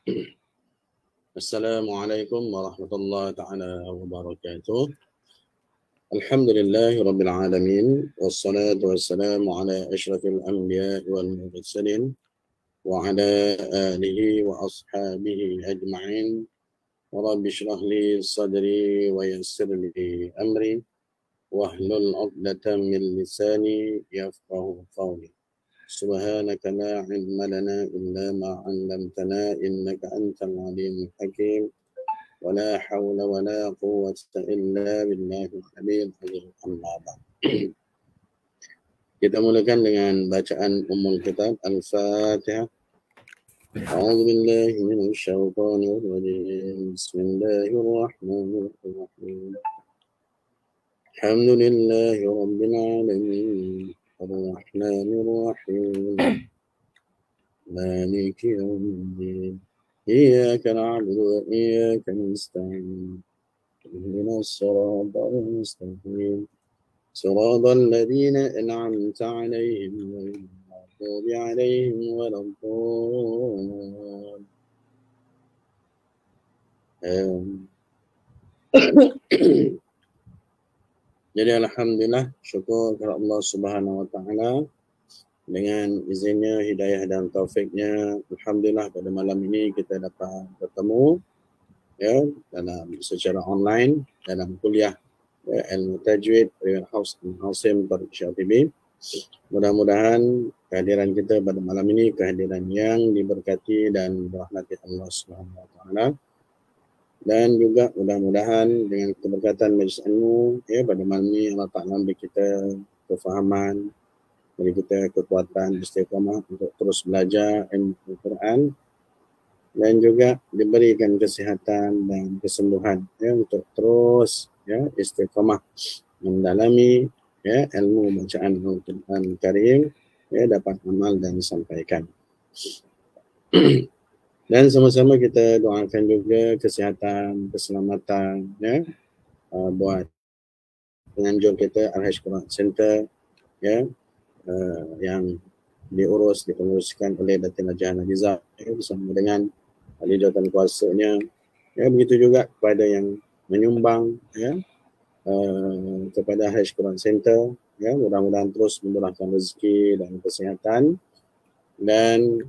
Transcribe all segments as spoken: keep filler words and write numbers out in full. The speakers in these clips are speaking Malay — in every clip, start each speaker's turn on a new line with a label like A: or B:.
A: Assalamualaikum warahmatullahi taala wabarakatuh. Alhamdulillahi rabbil alamin wassalatu wassalamu ala asyrafil anbiya wal mursalin wa ala alihi wa ashabihi ajma'in. Rabbi shrah li sadri wa yassir li amri wahlul 'uqdatam min lisani yafqahu qawli. Subhanaka la ilma lana illa ma 'allamtana innaka antal alimul hakim. Wala hawla wala quwwata illa billahil aliyyil azim. Amma ba'd. Kita mulakan dengan bacaan ummul kitab Al-Fatihah. A'udzu billahi minasy syaithanir rajim. Bismillahirrahmanirrahim. Alhamdulillahi rabbil alamin. Ar-Rahmanir Rahim. Maliki yaumiddin. Iyyaka na'budu wa iyyaka nasta'in. Ihdinas siratal mustaqim. Siratal ladzina an'amta 'alaihim ghairil maghdubi 'alaihim waladdallin. Jadi alhamdulillah, syukur kepada Allah Subhanahu wa taala dengan izinnya, hidayah dan taufiknya, alhamdulillah pada malam ini kita dapat bertemu ya dalam secara online dalam kuliah ya, ilmu tajwid Riwayat Hafs bin Asim Syah T V. Mudah-mudahan kehadiran kita pada malam ini kehadiran yang diberkati dan dirahmati Allah Subhanahu wa taala. Dan juga mudah-mudahan dengan keberkatan majlis ilmu ya pada malam ini Allah Ta'ala beri kita kefahaman, beri kita kekuatan istiqamah untuk terus belajar ilmu Al-Quran dan juga diberikan kesihatan dan kesembuhan ya untuk terus ya istiqamah mendalami ya ilmu bacaan Al-Quran Karim ya dapat amal dan disampaikan. Dan sama-sama kita doakan juga kesihatan, keselamatan ya uh, buat penganjur kita Al-Hajj Quran Center ya uh, yang diurus dipenguruskan oleh Datin Haji Nafizah ya, bersama dengan ahli jawatan kuasanya ya, begitu juga kepada yang menyumbang ya uh, kepada Al-Hajj Quran Center ya, mudah-mudahan terus memurahkan rezeki dan kesihatan dan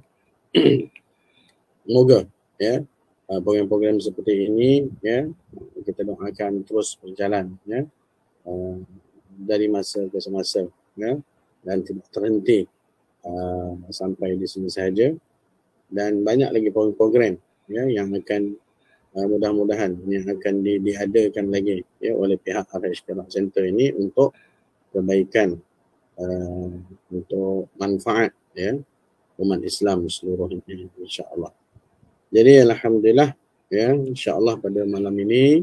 A: semoga ya program-program seperti ini ya kita doakan terus berjalan ya uh, dari masa ke semasa ya dan tidak terhenti uh, sampai di sini saja, dan banyak lagi program-program ya yang akan uh, mudah-mudahan yang akan di, diadakan lagi ya oleh pihak Al-Hajj Quran Center ini untuk kebaikan uh, untuk manfaat ya umat Islam seluruhnya insya-Allah. Jadi alhamdulillah ya insya-Allah pada malam ini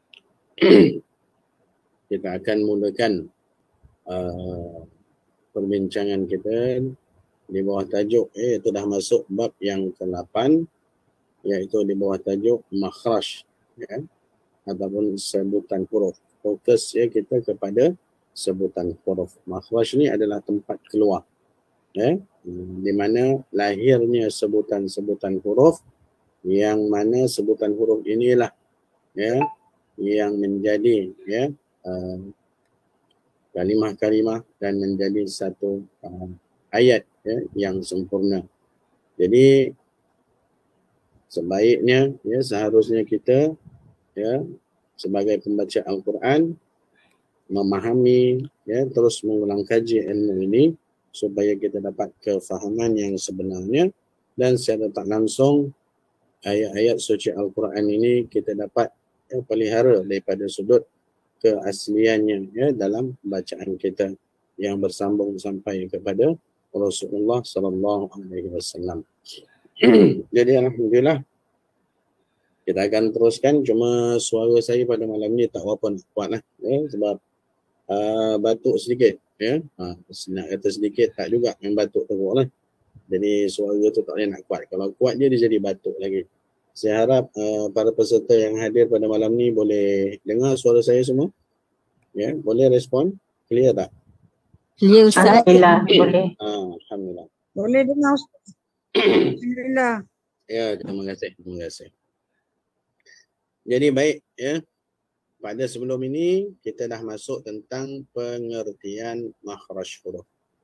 A: kita akan mulakan uh, perbincangan kita di bawah tajuk eh, itu dah masuk bab yang ke lapan, iaitu di bawah tajuk makhraj ya ataupun sebutan huruf. Fokus ya kita kepada sebutan huruf. Makhraj ni adalah tempat keluar ya, di mana lahirnya sebutan-sebutan huruf, yang mana sebutan huruf inilah ya yang menjadi ya uh, kalimah-kalimah dan menjadi satu uh, ayat ya yang sempurna. Jadi sebaiknya ya seharusnya kita ya sebagai pembaca Al-Quran memahami ya terus mengulang kaji ilmu ini supaya kita dapat kefahaman yang sebenarnya, dan secara tak langsung ayat-ayat suci Al-Quran ini kita dapat ya, pelihara daripada sudut keasliannya ya dalam bacaan kita yang bersambung sampai kepada Rasulullah sallallahu alaihi wasallam. Jadi alhamdulillah kita akan teruskan, cuma suara saya pada malam ni tak apa nak kuat lah ya, sebab uh, batuk sedikit ya. Ha, nak kata sedikit tak juga, yang batuk teruk lah. Jadi suara tu tak boleh nak kuat. Kalau kuat je dia jadi batuk lagi. Saya harap uh, para peserta yang hadir pada malam ni boleh dengar suara saya semua. Ya, boleh respon? Clear tak?
B: Clear Ustaz.
C: Alhamdulillah, boleh.
A: Ah, alhamdulillah.
D: Boleh dengar Ustaz. Alhamdulillah.
A: Ya, terima kasih. Terima kasih. Jadi baik ya. Pada sebelum ini kita dah masuk tentang pengertian makhraj huruf.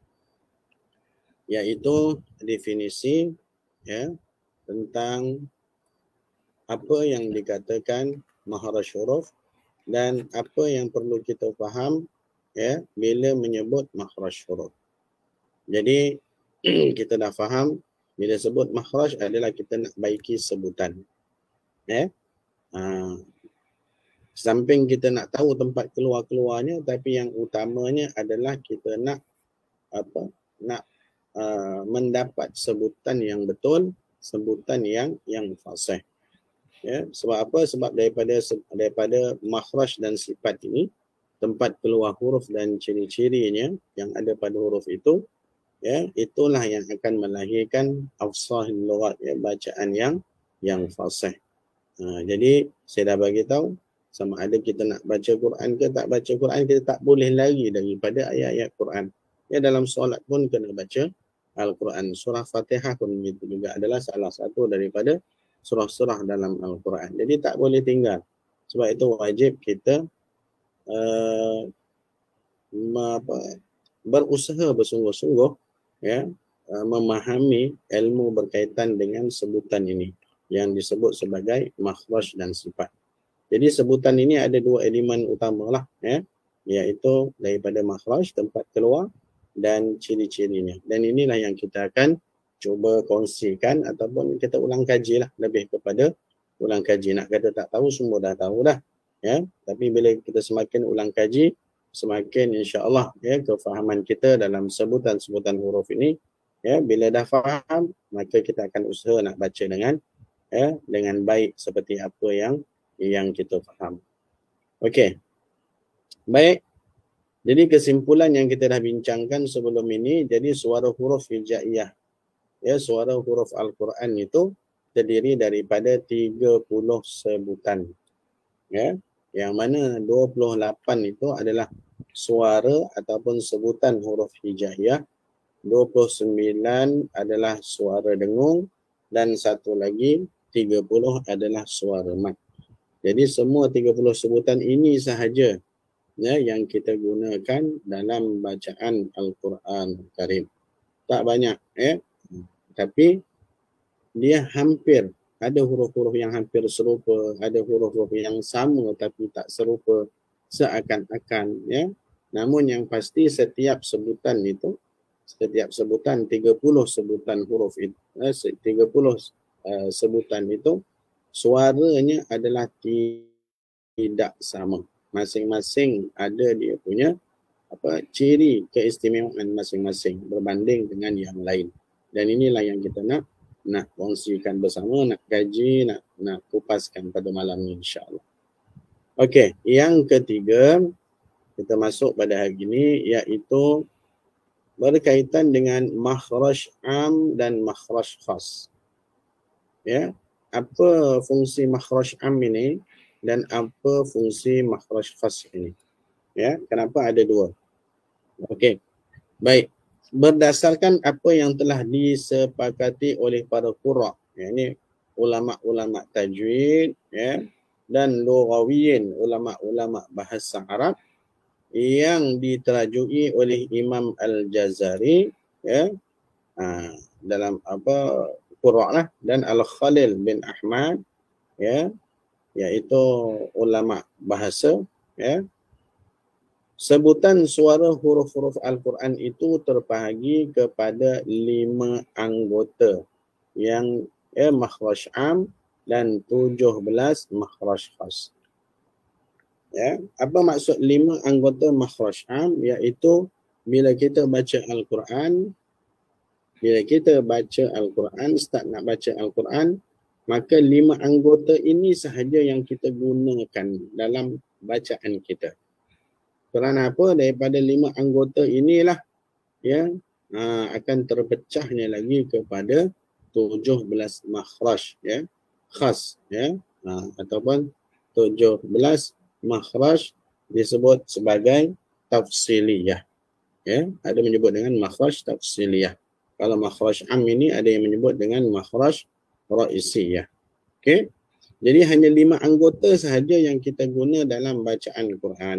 A: Iaitu definisi ya tentang apa yang dikatakan makhraj huruf dan apa yang perlu kita faham ya bila menyebut makhraj huruf. Jadi kita dah faham bila sebut makhraj adalah kita nak baiki sebutan. Ya. Ha. Samping kita nak tahu tempat keluar-keluarnya, tapi yang utamanya adalah kita nak apa? Nak uh, mendapat sebutan yang betul, sebutan yang yang fasih. Ya, sebab apa? Sebab daripada daripada makhraj dan sifat ini, tempat keluar huruf dan ciri-cirinya yang ada pada huruf itu, ya, itulah yang akan melahirkan afsahul lughat, ya, bacaan yang yang fasih. Ha, jadi saya dah bagi tahu sama ada kita nak baca Quran ke tak baca Quran, kita tak boleh lari daripada ayat-ayat Quran. Ya, dalam solat pun kena baca Al-Quran. Surah Fatihah pun begitu juga adalah salah satu daripada surah-surah dalam Al-Quran. Jadi tak boleh tinggal. Sebab itu wajib kita uh, apa, berusaha bersungguh-sungguh ya uh, memahami ilmu berkaitan dengan sebutan ini yang disebut sebagai makhraj dan sifat. Jadi sebutan ini ada dua elemen utamalah ya, iaitu daripada makhraj tempat keluar dan ciri-cirinya. Dan inilah yang kita akan cuba kongsikan ataupun kita ulang kaji lah, lebih kepada ulang kaji. Nak kata tak tahu, semua dah tahu dah ya. Tapi bila kita semakin ulang kaji, semakin insya-Allah ya kefahaman kita dalam sebutan-sebutan huruf ini ya, bila dah faham maka kita akan usaha nak baca dengan ya dengan baik seperti apa yang yang kita faham. Okey. Baik. Jadi kesimpulan yang kita dah bincangkan sebelum ini, jadi suara huruf hijaiyah ya, suara huruf Al-Quran itu terdiri daripada tiga puluh sebutan. Ya, yang mana dua puluh lapan itu adalah suara ataupun sebutan huruf hijaiyah, dua puluh sembilan adalah suara dengung dan satu lagi tiga puluh adalah suara mat. Jadi semua tiga puluh sebutan ini sahaja ya yang kita gunakan dalam bacaan Al-Quran Karim. Tak banyak ya. Tapi dia hampir, ada huruf-huruf yang hampir serupa, ada huruf-huruf yang sama tapi tak serupa seakan-akan ya. Namun yang pasti setiap sebutan itu, setiap sebutan tiga puluh sebutan huruf itu, eh, tiga puluh uh, sebutan itu suaranya adalah tidak sama. Masing-masing ada dia punya apa ciri keistimewaan masing-masing berbanding dengan yang lain. Dan inilah yang kita nak nak kongsikan bersama, nak kaji, nak nak kupaskan pada malam ini insya-Allah. Okey, yang ketiga kita masuk pada hari ini iaitu berkaitan dengan makhraj am dan makhraj khas. Ya, apa fungsi makhraj am ini dan apa fungsi makhraj khas ini? Ya, kenapa ada dua? Okey. Baik. Berdasarkan apa yang telah disepakati oleh para qurra, ya, ini ulama-ulama tajwid ya dan lughawiyin, ulama-ulama bahasa Arab yang diterajui oleh Imam Al-Jazari ya, ha, dalam apa qurra lah, dan Al-Khalil bin Ahmad ya, iaitu ulama bahasa ya. Sebutan suara huruf-huruf Al-Quran itu terbahagi kepada lima anggota yang ya, makhraj am dan tujuh belas makhraj khas. Ya, apa maksud lima anggota makhraj am? Iaitu bila kita baca Al-Quran, bila kita baca Al-Quran, start nak baca Al-Quran, maka lima anggota ini sahaja yang kita gunakan dalam bacaan kita. Kerana apa? Daripada lima anggota inilah ya aa, akan terpecahnya lagi kepada tujuh belas makhraj ya khas ya, aa, ataupun tujuh belas makhraj disebut sebagai tafsiliyah ya. Ada menyebut dengan makhraj tafsiliyah. Kalau makhraj am ini ada yang menyebut dengan makhraj Raisiyah. Okey. Jadi hanya lima anggota sahaja yang kita guna dalam bacaan Quran.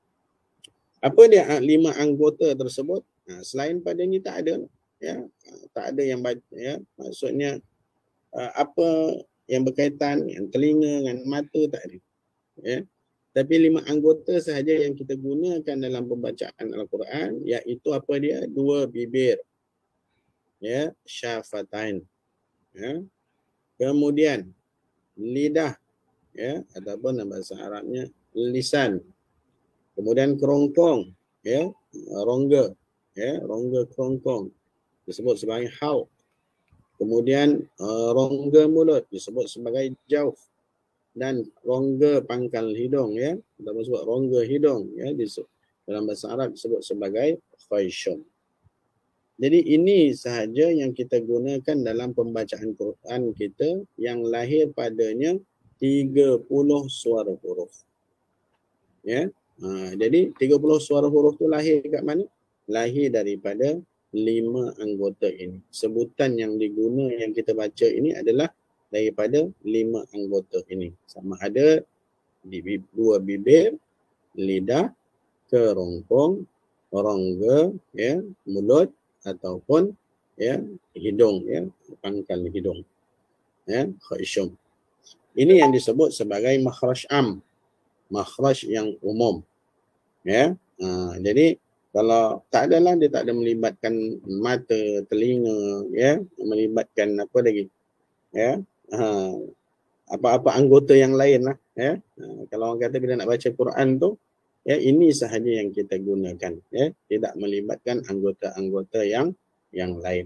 A: Apa dia lima anggota tersebut? Ha, selain pada ni tak ada. Ya, tak ada yang baca, ya. Maksudnya uh, apa yang berkaitan dengan telinga, dengan mata, tak ada. Ya. Tapi lima anggota sahaja yang kita gunakan dalam pembacaan Al-Quran, iaitu apa dia? Dua bibir. Ya, syafatain. Ya. Kemudian lidah, ya, ataupun dalam bahasa Arabnya lisan. Kemudian kerongkong, ya, rongga, ya, rongga kerongkong disebut sebagai hauk. Kemudian uh, rongga mulut disebut sebagai jauf, dan rongga pangkal hidung, ya, kita sebut rongga hidung, ya, disebut, dalam bahasa Arab disebut sebagai khayshum. Jadi ini sahaja yang kita gunakan dalam pembacaan Quran kita yang lahir padanya tiga puluh suara huruf. Ya. Ha, jadi tiga puluh suara huruf tu lahir kat mana? Lahir daripada lima anggota ini. Sebutan yang diguna yang kita baca ini adalah daripada lima anggota ini. Sama ada di dua bibir, lidah, kerongkong, rongga, ya, mulut, ataupun, ya, hidung, ya, pangkal hidung. Ya, khayshum. Ini yang disebut sebagai makhraj am, makhraj yang umum. Ya, ha, jadi kalau tak adalah, dia tak ada melibatkan mata, telinga, ya, melibatkan apa lagi, ya, ha, apa-apa anggota yang lain lah, ya. Ha, kalau orang kata bila nak baca Quran tu, ya, ini sahaja yang kita gunakan, ya, tidak melibatkan anggota-anggota yang yang lain.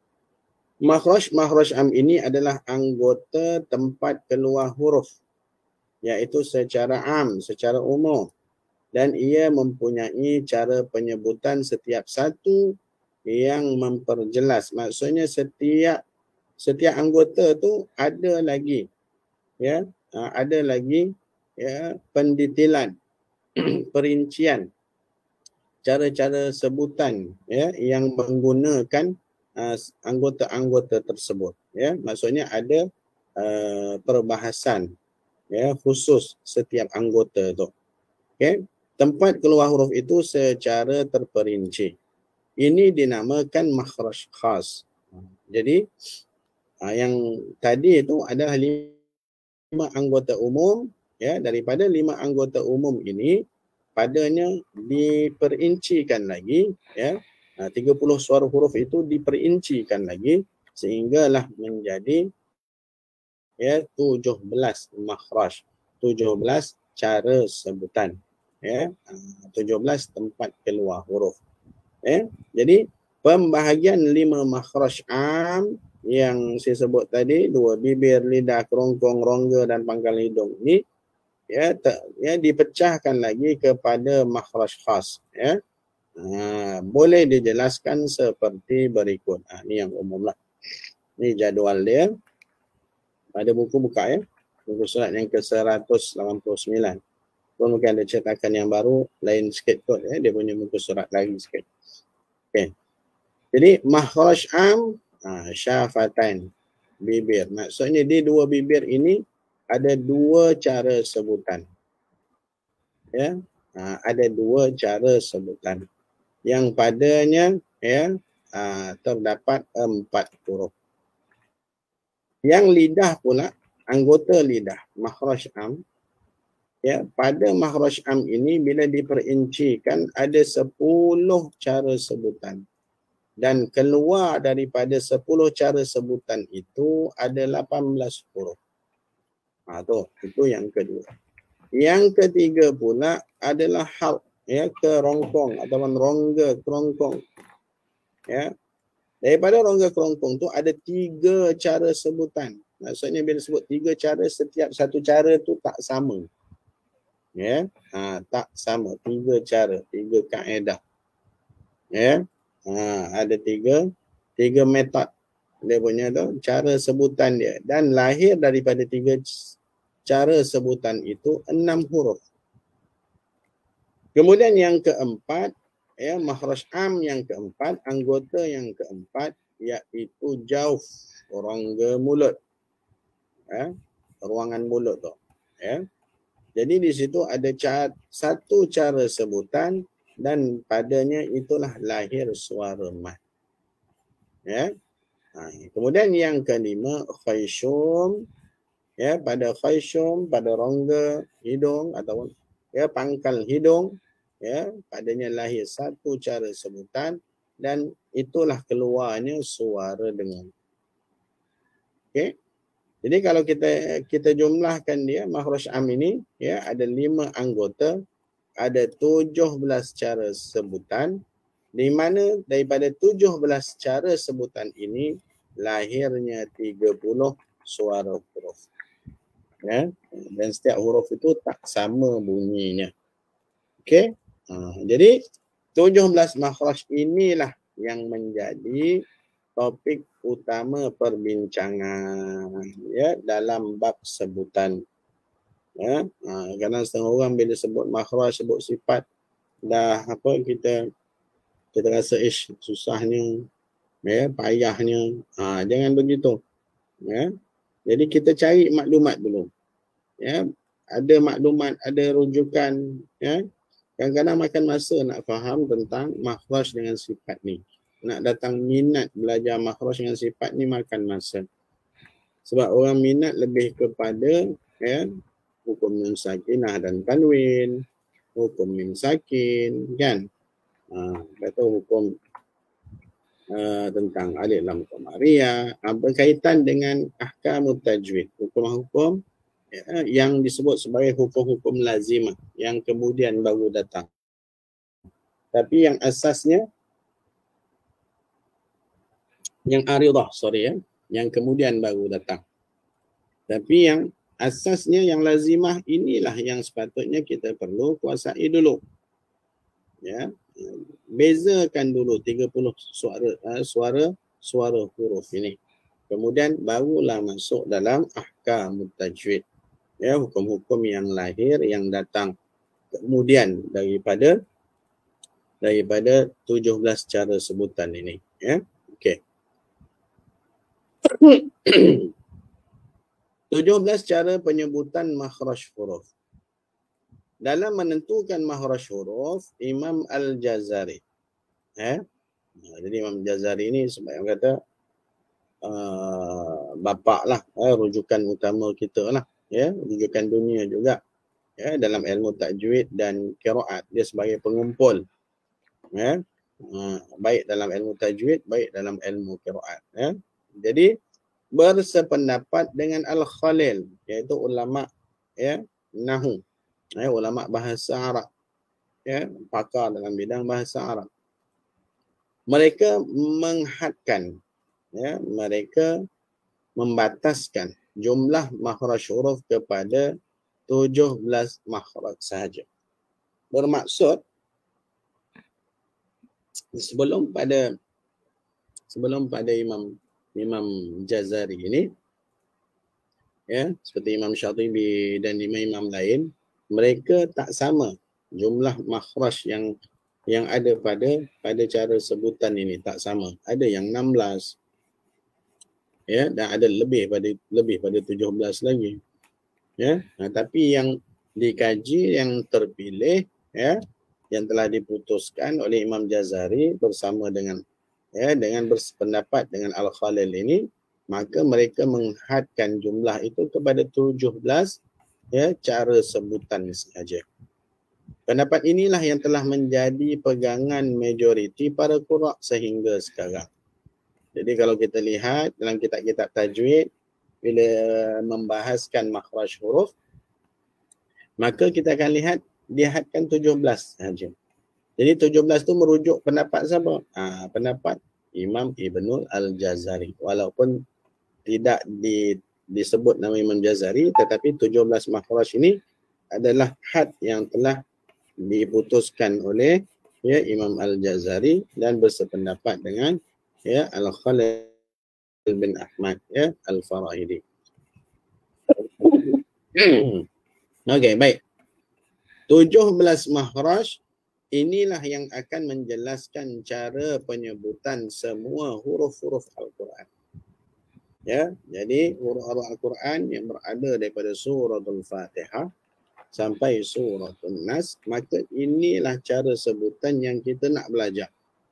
A: Makhraj makhraj am ini adalah anggota tempat keluar huruf, iaitu secara am, secara umum. Dan ia mempunyai cara penyebutan setiap satu yang memperjelas. Maksudnya setiap setiap anggota tu ada lagi, ya, ada lagi, ya, pendetailan, perincian, cara-cara sebutan, ya, yang menggunakan uh, anggota-anggota tersebut. Ya, maksudnya ada uh, perbahasan, ya, khusus setiap anggota tu. Okay. Tempat keluar huruf itu secara terperinci. Ini dinamakan makhraj khas. Jadi yang tadi itu adalah lima anggota umum, ya, daripada lima anggota umum ini padanya diperincikan lagi, ya, tiga puluh suara huruf itu diperincikan lagi sehinggalah menjadi, ya, tujuh belas makhraj, tujuh belas cara sebutan. Ya, tujuh belas tempat keluar huruf. Ya, jadi pembahagian lima makhraj am yang saya sebut tadi, dua bibir, lidah, kerongkong, rongga dan pangkal hidung ini, ya, te, ya, dipecahkan lagi kepada makhraj khas. Ya, ha, boleh dijelaskan seperti berikut. Ha, ini yang umum lah. Ini jadual dia. Pada buku buka, ya, buku surat yang ke seratus lapan puluh sembilan. Pun mungkin ada cetakan yang baru, lain sikit kot, ya, dia punya muka surat lagi sikit. Okey. Jadi makhraj am, ha, syafatain, bibir. Maksudnya di dua bibir ini ada dua cara sebutan. Ya, ha, ada dua cara sebutan yang padanya, ya, ha, terdapat empat huruf. Yang lidah pula, anggota lidah, makhraj am, ya, pada makhraj am ini bila diperincikan ada sepuluh cara sebutan. Dan keluar daripada sepuluh cara sebutan itu ada lapan belas huruf. Ha, tu, itu yang kedua. Yang ketiga pula adalah hauk, ya, kerongkong ataupun rongga kerongkong. Ya. Daripada rongga kerongkong tu ada tiga cara sebutan. Maksudnya bila sebut tiga cara, setiap satu cara tu tak sama. Ya, ha, tak sama, tiga cara, tiga kaedah. Ya, ha, ada tiga, tiga metod dia punya tu, cara sebutan dia, dan lahir daripada tiga cara sebutan itu enam huruf. Kemudian yang keempat, ya, makhraj am yang keempat, anggota yang keempat, iaitu jauf, rongga mulut. Ya, ruangan mulut tu. Ya. Jadi di situ ada cara, satu cara sebutan dan padanya itulah lahir suara mat. Ya. Ha, kemudian yang kelima khayshum. Ya, pada khayshum, pada rongga hidung ataupun ya pangkal hidung, ya, padanya lahir satu cara sebutan dan itulah keluarnya suara dengung. Okey. Jadi kalau kita kita jumlahkan dia makhraj am ini, ya, ada lima anggota, ada tujuh belas cara sebutan, di mana daripada tujuh belas cara sebutan ini lahirnya tiga puluh suara huruf. Ya, dan setiap huruf itu tak sama bunyinya. Okey. Ha, jadi tujuh belas makhraj inilah yang menjadi topik utama perbincangan, ya, dalam bab sebutan. Ya, ha, kadang setengah orang bila sebut makhraj, sebut sifat, dah apa kita kita rasa ish susahnya, ya, payahnya. Ha, jangan begitu. Ya. Jadi kita cari maklumat dulu. Ya, ada maklumat, ada rujukan, ya. Kadang-kadang makan masa nak faham tentang makhraj dengan sifat ni. Nak datang minat belajar makhraj dengan sifat ni makan masa. Sebab orang minat lebih kepada, ya, hukum nun sakinah dan tanwin, hukum mim sakin, kan? Ha, kata hukum uh, tentang alif lam qamariyah, ha, berkaitan dengan ahkamut tajwid, hukum-hukum, ya, yang disebut sebagai hukum-hukum lazimah yang kemudian baru datang. Tapi yang asasnya yang aridah, sorry ya, yang kemudian baru datang. Tapi yang asasnya yang lazimah inilah yang sepatutnya kita perlu kuasai dulu. Ya, bezakan dulu tiga puluh suara suara suara huruf ini. Kemudian barulah masuk dalam ahkamut tajwid. Ya, hukum-hukum yang lahir yang datang kemudian daripada daripada tujuh belas cara sebutan ini, ya. Okey. tujuh belas cara penyebutan makhraj huruf. Dalam menentukan makhraj huruf, Imam Al-Jazari, eh? Jadi Imam Al-Jazari ini sebab kata uh, bapak lah, eh, rujukan utama kita lah, ya, rujukan dunia juga, ya, dalam ilmu tajwid dan qiraat. Dia sebagai pengumpul, ya, uh, baik dalam ilmu tajwid, baik dalam ilmu qiraat, ya. Jadi bersependapat dengan Al-Khalil, iaitu ulama, ya, nahu, ya, ulama bahasa Arab, ya, pakar dalam bidang bahasa Arab. Mereka menghadkan, ya, mereka membataskan jumlah makhraj huruf kepada tujuh belas makhraj sahaja. Bermaksud sebelum pada sebelum pada Imam Imam Jazari ini, ya, seperti Imam Syatibi dan imam-imam lain, mereka tak sama jumlah makhraj yang yang ada pada pada cara sebutan ini, tak sama. Ada yang enam belas, ya, dan ada lebih pada lebih pada tujuh belas lagi, ya. Nah, tapi yang dikaji, yang terpilih, ya, yang telah diputuskan oleh Imam Jazari bersama dengan, ya, dengan bersependapat dengan Al-Khalil ini, maka mereka menghadkan jumlah itu kepada tujuh belas, ya, cara sebutan sahaja. Pendapat inilah yang telah menjadi pegangan majoriti para qura' sehingga sekarang. Jadi kalau kita lihat dalam kitab-kitab tajwid, bila membahaskan makhraj huruf, maka kita akan lihat dihadkan tujuh belas sahaja. Jadi tujuh belas tu merujuk pendapat siapa? Ha, pendapat Imam Ibnul Al-Jazari. Walaupun tidak di, disebut nama Imam Jazari, tetapi tujuh belas makhraj ini adalah had yang telah diputuskan oleh, ya, Imam Al-Jazari dan bersependapat dengan, ya, Al-Khalil bin Ahmad, ya, Al-Farahidi. Okey, baik. tujuh belas makhraj inilah yang akan menjelaskan cara penyebutan semua huruf-huruf Al-Quran. Ya, jadi huruf-huruf Al-Quran yang berada daripada suratul Fatihah sampai suratul Nas, maka inilah cara sebutan yang kita nak belajar.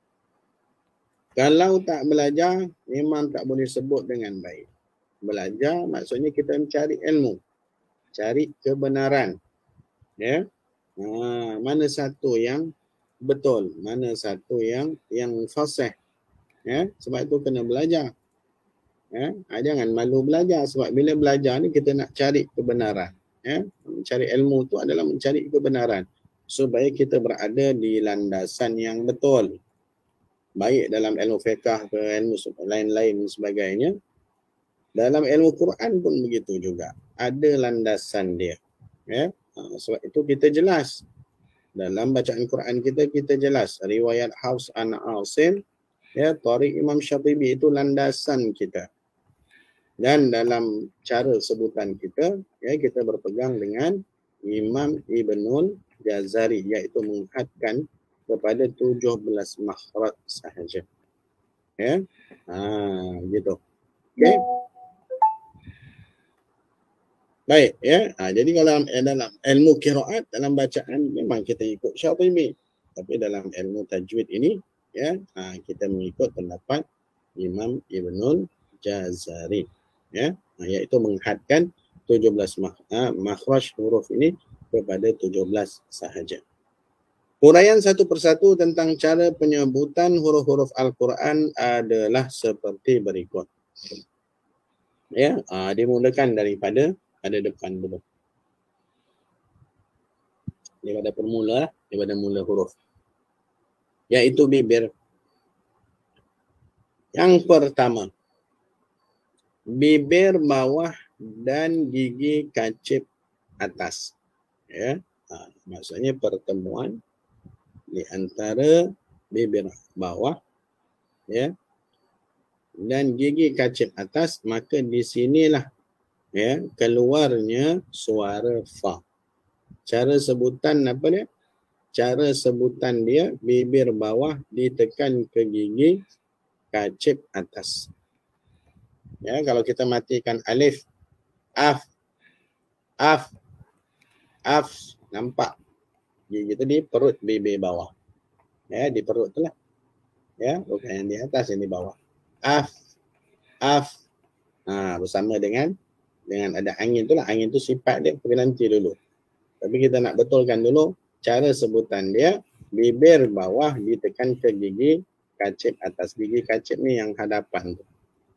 A: Kalau tak belajar, memang tak boleh sebut dengan baik. Belajar maksudnya kita mencari ilmu, cari kebenaran. Ya, ha, mana satu yang betul, mana satu yang yang fasih. Ya, sebab itu kena belajar. Ya, jangan malu belajar, sebab bila belajar ni kita nak cari kebenaran. Ya, mencari ilmu tu adalah mencari kebenaran supaya kita berada di landasan yang betul. Baik dalam ilmu fiqh ke ilmu lain-lain sebagainya. Dalam ilmu Quran pun begitu juga. Ada landasan dia. Ya, sebab itu kita jelas. Dalam bacaan Quran kita, kita jelas. Riwayat Hafs an Asim, ya, Tariq Imam Syatibi itu landasan kita. Dan dalam cara sebutan kita, ya, kita berpegang dengan Imam Ibnul Jazari, iaitu menghadkan kepada tujuh belas makhraj sahaja. Ya, ha, gitu. Okey. Baik, ya. Ha, jadi kalau dalam, dalam ilmu qiraat, dalam bacaan memang kita ikut Syatibi. Tapi dalam ilmu tajwid ini, ya, ha, kita mengikut pendapat Imam Ibnul Jazari. Ya, ha, iaitu menghadkan tujuh belas makhraj huruf ini kepada tujuh belas sahaja. Huraian satu persatu tentang cara penyebutan huruf-huruf Al-Quran adalah seperti berikut. Ya, ha, dimulakan daripada ada depan dulu. Daripada permula, daripada mula huruf. Iaitu bibir. Yang pertama, bibir bawah dan gigi kacip atas. Ya, ha, maksudnya pertemuan di antara bibir bawah, ya, dan gigi kacip atas, maka di sinilah, ya, keluarnya suara fa. Cara sebutan apa dia? Cara sebutan dia, bibir bawah ditekan ke gigi kacip atas. Ya, kalau kita matikan alif, af, af, af, nampak gigi itu di perut bibir bawah. Ya, di perut tu lah. Ya, bukan yang di atas, yang di bawah. Af, af. Ha, bersama dengan dengan ada angin tu lah. Angin tu sifat dia, tapi nanti dulu. Tapi kita nak betulkan dulu cara sebutan dia, bibir bawah ditekan ke gigi kacip atas. Gigi kacip ni yang hadapan tu.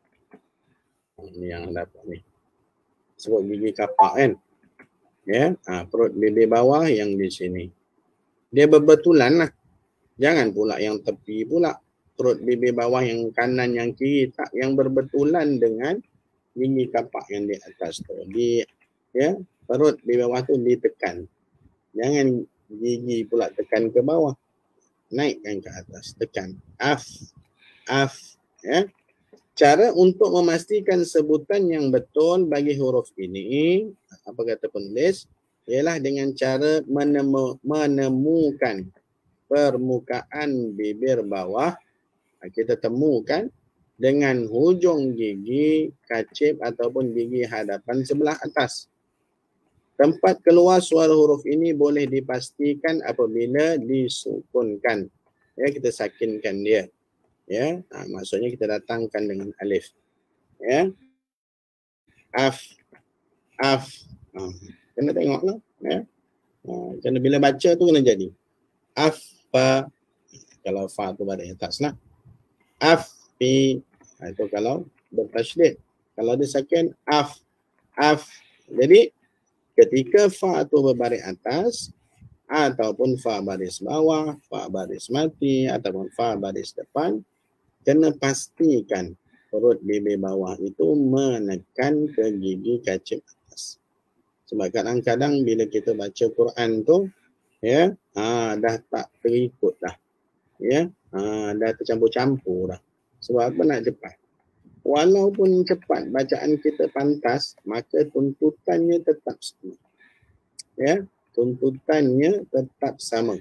A: Ini yang hadapan ni. Sebut gigi kapak kan. Ya, ha, perut bibir bawah yang di sini. Dia berbetulan lah. Jangan pula yang tepi pula. Perut bibir bawah yang kanan, yang kiri tak, yang berbetulan dengan gigi kapak yang di atas tu. Di, ya, perut di bawah tu ditekan. Jangan gigi pula tekan ke bawah. Naikkan ke atas, tekan. Af, af, ya. Cara untuk memastikan sebutan yang betul bagi huruf ini, apa kata penulis, ialah dengan cara menemu, menemukan permukaan bibir bawah. Kita temukan dengan hujung gigi kacip ataupun gigi hadapan sebelah atas. Tempat keluar suara huruf ini boleh dipastikan apabila disukunkan. Ya, kita sakinkan dia. Ya, ha, maksudnya kita datangkan dengan alif. Ya, af, af. Ha, kena tengoklah. Ya, ha, kena bila baca tu kena jadi. Af, fa. Kalau fa tu pada atas lah. Af, fi. Ha, itu kalau bertasydid. Kalau dia sakin, af, af. Jadi ketika fa tu berbaris atas ataupun fa baris bawah, fa baris mati ataupun fa baris depan, kena pastikan perut bibir bawah itu menekan ke gigi kacip atas. Sebab kadang-kadang bila kita baca Quran tu, ya, ha, dah tak terikut dah. Ya, ha, dah tercampur-campur dah. Sebab apa nak cepat? Walaupun cepat bacaan kita pantas, maka tuntutannya tetap sama. Ya, tuntutannya tetap sama.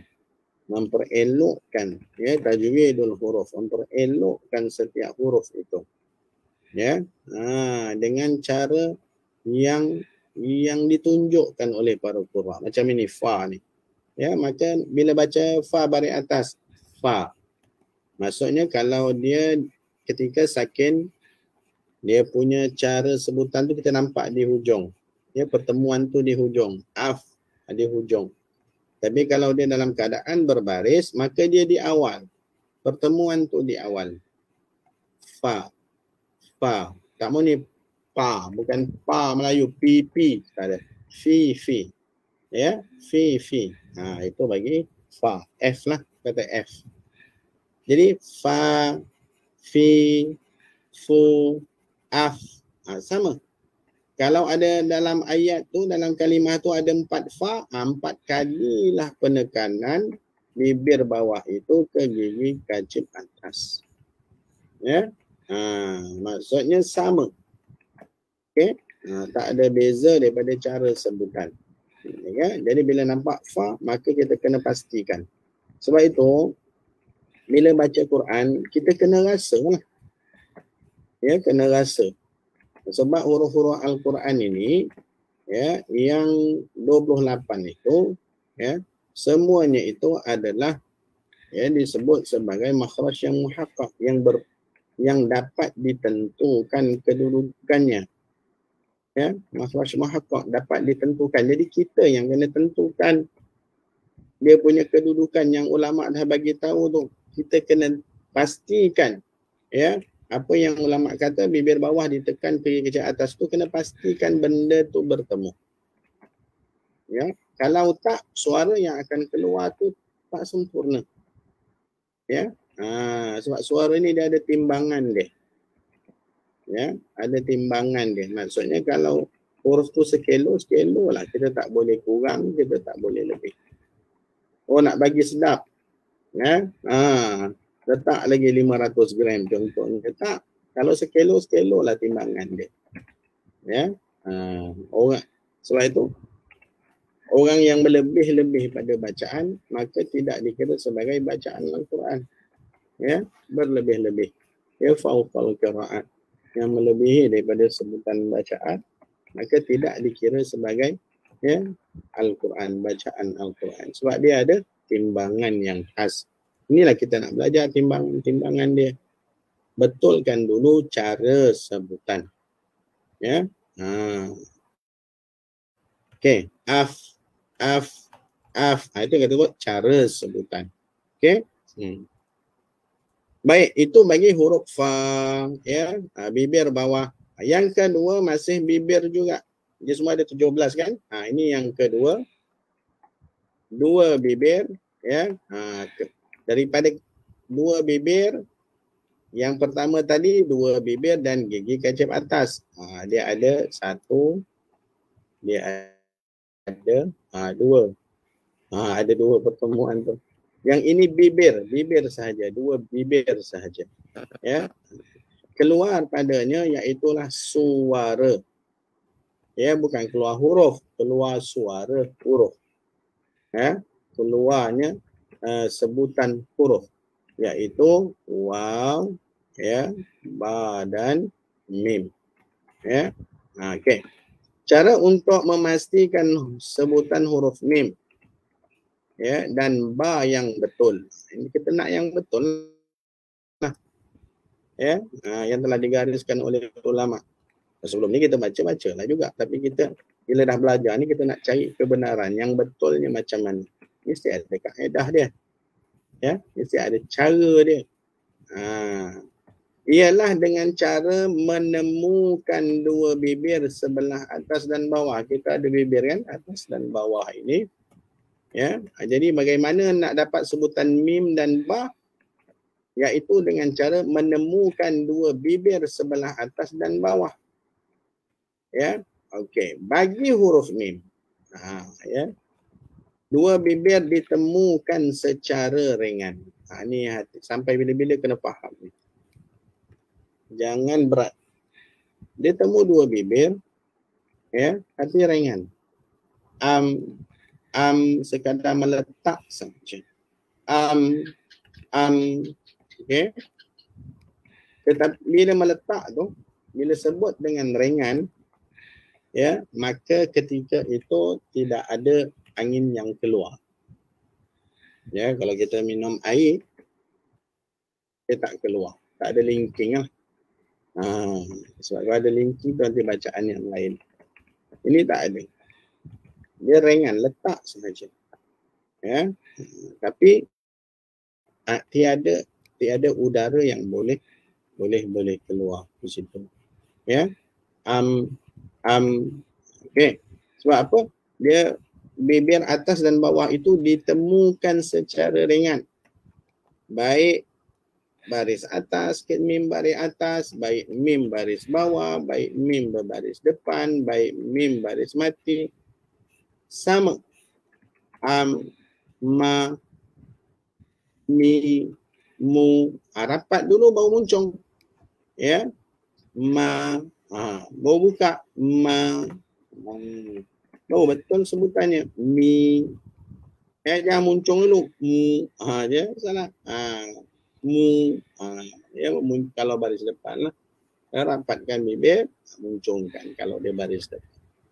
A: Memperelokkan, ya, tajwidul huruf, memperelokkan setiap huruf itu. Ya, ha, dengan cara yang yang ditunjukkan oleh para qurra. Macam ini fa ni. Ya, maka bila baca fa baris atas, fa. Maksudnya kalau dia ketika sakin, dia punya cara sebutan tu kita nampak di hujung. Ya, pertemuan tu di hujung. Af di hujung. Tapi kalau dia dalam keadaan berbaris, maka dia di awal. Pertemuan tu di awal. Fa. Fa. Tak mau ni pa. Bukan pa Melayu. Pi, pi. Tak ada. Fi, fi. Ya. Fi, fi. Ha, itu bagi fa. F lah. Kata F. Jadi fa, fi, fu, af. Ha, sama. Kalau ada dalam ayat tu, dalam kalimah tu ada empat fa, ha, empat kalilah penekanan bibir bawah itu ke gigi kacip atas. Ya, ha, maksudnya sama. Okey, ha, tak ada beza daripada cara sebutan. Ya, jadi bila nampak fa, maka kita kena pastikan. Sebab itu, bila baca Quran, kita kena rasa lah. Ya, kena rasa. Sebab huruf-huruf Al-Quran ini, ya, yang dua puluh lapan itu, ya, semuanya itu adalah, ya, disebut sebagai makhraj yang muhaqqaq, yang ber, yang dapat ditentukan kedudukannya. Ya, makhraj muhaqqaq dapat ditentukan. Jadi kita yang kena tentukan dia punya kedudukan yang ulama dah bagi tahu tu. Kita kena pastikan, ya, apa yang ulama kata bibir bawah ditekan ke gigi atas tu kena pastikan benda tu bertemu. Ya, kalau tak suara yang akan keluar tu tak sempurna. Ya, ha, sebab suara ni dia ada timbangan dia. Ya, ada timbangan dia. Maksudnya kalau huruf tu sekilo, sekilo lah. Kita tak boleh kurang, kita tak boleh lebih. Oh, nak bagi sedap. Ya, ha, letak lagi lima ratus gram contohnya. Tak. Kalau sekilo, sekilo lah timbangan dia. Ya, ha, orang, sebab itu orang yang berlebih-lebih pada bacaan maka tidak dikira sebagai bacaan Al-Quran. Ya, berlebih-lebih. Ya, fauqal qiraat, yang melebihi daripada sebutan bacaan maka tidak dikira sebagai, ya, Al-Quran, bacaan Al-Quran. Sebab dia ada timbangan yang khas. Inilah kita nak belajar timbangan-timbangan dia. Betulkan dulu cara sebutan. Ya. Ha. Okey, af, af, af. Ha, itu kita sebut cara sebutan. Okey. Hmm. Baik, itu bagi huruf fa, ya, ha, bibir bawah. Yang kedua masih bibir juga. Dia semua ada tujuh belas kan? Ha, ini yang kedua. Dua bibir, ya. Ha, ke, daripada dua bibir, yang pertama tadi dua bibir dan gigi kacip atas. Ha, dia ada satu, dia ada ha, dua. Ha, ada dua pertemuan tu. Yang ini bibir, bibir sahaja, dua bibir sahaja. Ya. Keluar padanya iaitulah suara. Ya, bukan keluar huruf, keluar suara huruf. Ya, keluarnya uh, sebutan huruf, iaitu waw, ya, ba dan mim. Ya. Ha, okey. Cara untuk memastikan sebutan huruf mim, ya, dan ba yang betul. Ini kita nak yang betul lah. Ya, ha, yang telah digariskan oleh ulama. Sebelum ni kita baca-baca lah juga, tapi kita bila dah belajar ni kita nak cari kebenaran yang betulnya macam mana. Mesti ada kaedah dia. Ya, mesti ada cara dia. Ha, ialah dengan cara menemukan dua bibir sebelah atas dan bawah. Kita ada bibir kan, atas dan bawah ini. Ya, jadi bagaimana nak dapat sebutan mim dan ba? Iaitu dengan cara menemukan dua bibir sebelah atas dan bawah. Ya, okey. Bagi huruf mim, ha, ya, dua bibir ditemukan secara ringan. Ha, ni hati. Sampai bila-bila kena faham ni. Jangan berat. Dia temu dua bibir, ya, hati ringan. Am, am sekadar meletak saja. Am, am, okey. Tetapi bila meletak tu, bila sebut dengan ringan, ya, maka ketika itu tidak ada angin yang keluar. Ya, kalau kita minum air, dia tak keluar, tak ada linking lah. Ha, sebab kalau ada linking tu nanti bacaan yang lain. Ini tak ada. Dia ringan, letak sahaja. Ya, tapi ah, tiada tiada udara yang boleh boleh boleh keluar di situ. Ya, um, um, okay. Sebab apa? Dia bibir atas dan bawah itu ditemukan secara ringan. Baik baris atas, ke mim baris atas, baik mim baris bawah, baik mim berbaris depan, baik mim baris mati, sama. Am, ma, mi, mu, ha, rapat dulu baru muncung. Ya, ma, ha, baru buka, ma, hmm, baru betul sebutannya, mi, eh jangan muncung dulu, mu, ha, dia salah, ha, mu, ha, ya, kalau baris depan lah, rapatkan bibir, muncungkan kalau dia baris depan.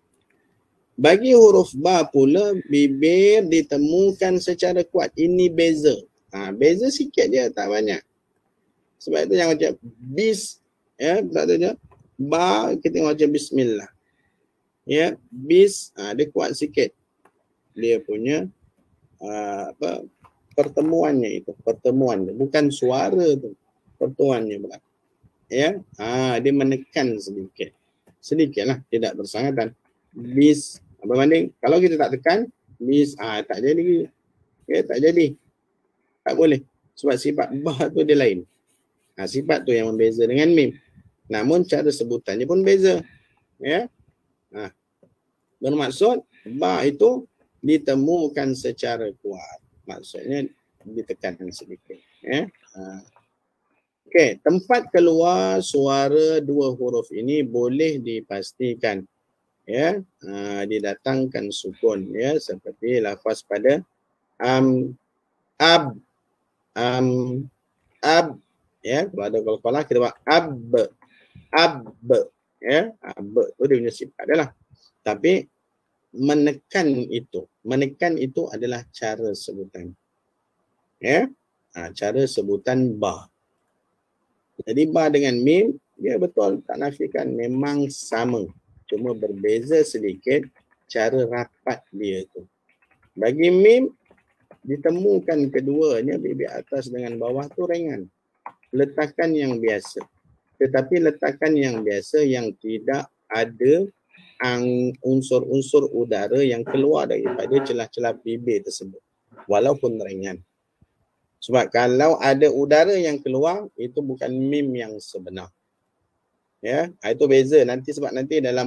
A: Bagi huruf ba pula, bibir ditemukan secara kuat. Ini beza. Ha, beza sikit je, tak banyak. Sebab itu jangan macam bis. Ya, tak ada je. Ba, kita tengok macam bismillah. Ya, bis, ha, dia kuat sikit. Dia punya uh, apa pertemuannya itu. Pertemuan dia. Bukan suara tu. Pertemuannya berat. Ya, ha, dia menekan sedikit. Sedikit lah, tidak bersangatan. Bis, apa banding? Kalau kita tak tekan, bis, ah tak jadi. Ya, tak jadi. Tak boleh. Sebab sifat ba tu dia lain. Ha, sifat tu yang membeza dengan mim. Namun cara sebutannya pun beza. Ya. Ha. Bermaksud ba itu ditemukan secara kuat. Maksudnya ditekankan sedikit. Ya. Ha. Okey, tempat keluar suara dua huruf ini boleh dipastikan. Ya, uh, didatangkan sukun, ya, seperti lafaz pada am, ab, am, ab, ya, kalau ada qalqalah kita buat ab, ab, ya, ab tu dia punya sifat adalah. Tapi menekan itu, menekan itu adalah cara sebutan, ya, ha, cara sebutan ba. Jadi ba dengan mim dia betul, tak nafikan, memang sama. Cuma berbeza sedikit cara rapat dia tu. Bagi mim, ditemukan keduanya bibir atas dengan bawah tu ringan. Letakan yang biasa. Tetapi letakan yang biasa yang tidak ada ang, unsur-unsur udara yang keluar daripada celah-celah bibir tersebut. Walaupun ringan. Sebab kalau ada udara yang keluar, itu bukan mim yang sebenar. Ya, itu beza nanti sebab nanti dalam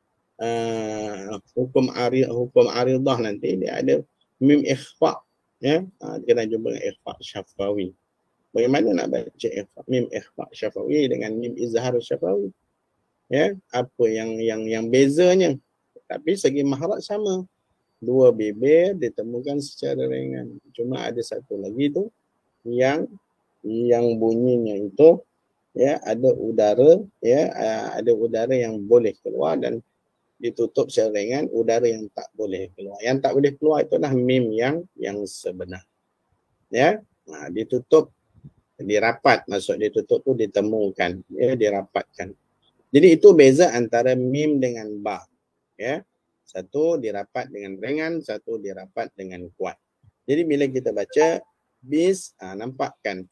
A: uh, hukum ari hukum aridah nanti dia ada mim ikhfa, ya. Uh, kita jumpa ikhfa syafawi. Bagaimana nak baca ikhfa mim ikhfa syafawi dengan mim izhar syafawi? Ya, apa yang yang yang bezanya? Tapi segi mahraj sama. Dua bibir ditemukan secara ringan. Cuma ada satu lagi tu yang yang bunyinya itu, ya, ada udara, ya, ada udara yang boleh keluar dan ditutup secara ringan, udara yang tak boleh keluar. Yang tak boleh keluar itulah mim yang yang sebenar. Ya, nah, ditutup, dirapat, maksud ditutup tu ditemukan, ya, dirapatkan. Jadi itu beza antara mim dengan ba. Ya, satu dirapat dengan ringan, satu dirapat dengan kuat. Jadi bila kita baca bis, ah, nampak kan?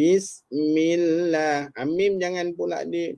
A: Bismillah. Mim jangan pula di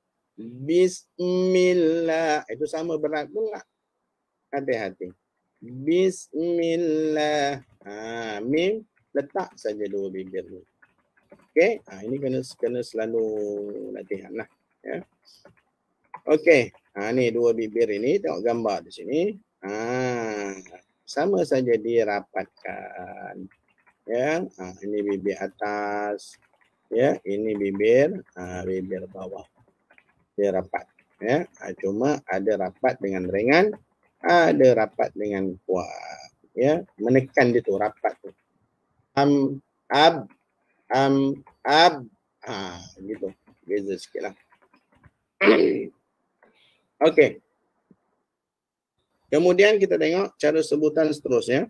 A: Bismillah. Itu sama berat pula. Hati-hati. Bismillah. Ha, mim letak saja dua bibir ni. Okey, ha, ini kena kena selalu latihan lah. Ya. Okey, ha, ni dua bibir ini, tengok gambar di sini. Ha, sama saja dirapatkan. Ya, ha, ini bibir atas, ya, ini bibir, ha, bibir bawah, dia rapat, ya, ha, cuma ada rapat dengan ringan, ada rapat dengan kuat, ya, menekan dia tu rapat tu, am, ab, am, ab, ha, gitu, beza sikit lah. Okey. Kemudian kita tengok cara sebutan seterusnya.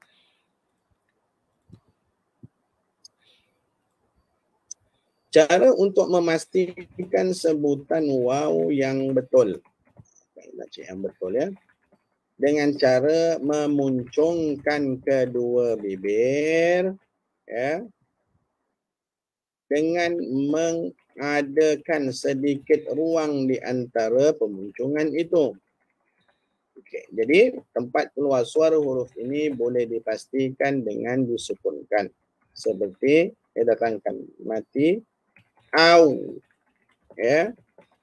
A: Cara untuk memastikan sebutan waw yang betul. Baca yang betul ya. Dengan cara memuncungkan kedua bibir ya. Dengan mengadakan sedikit ruang di antara pemunculan itu. Okey, jadi tempat keluar suara huruf ini boleh dipastikan dengan disukunkan. Seperti saya datangkan mati au ya.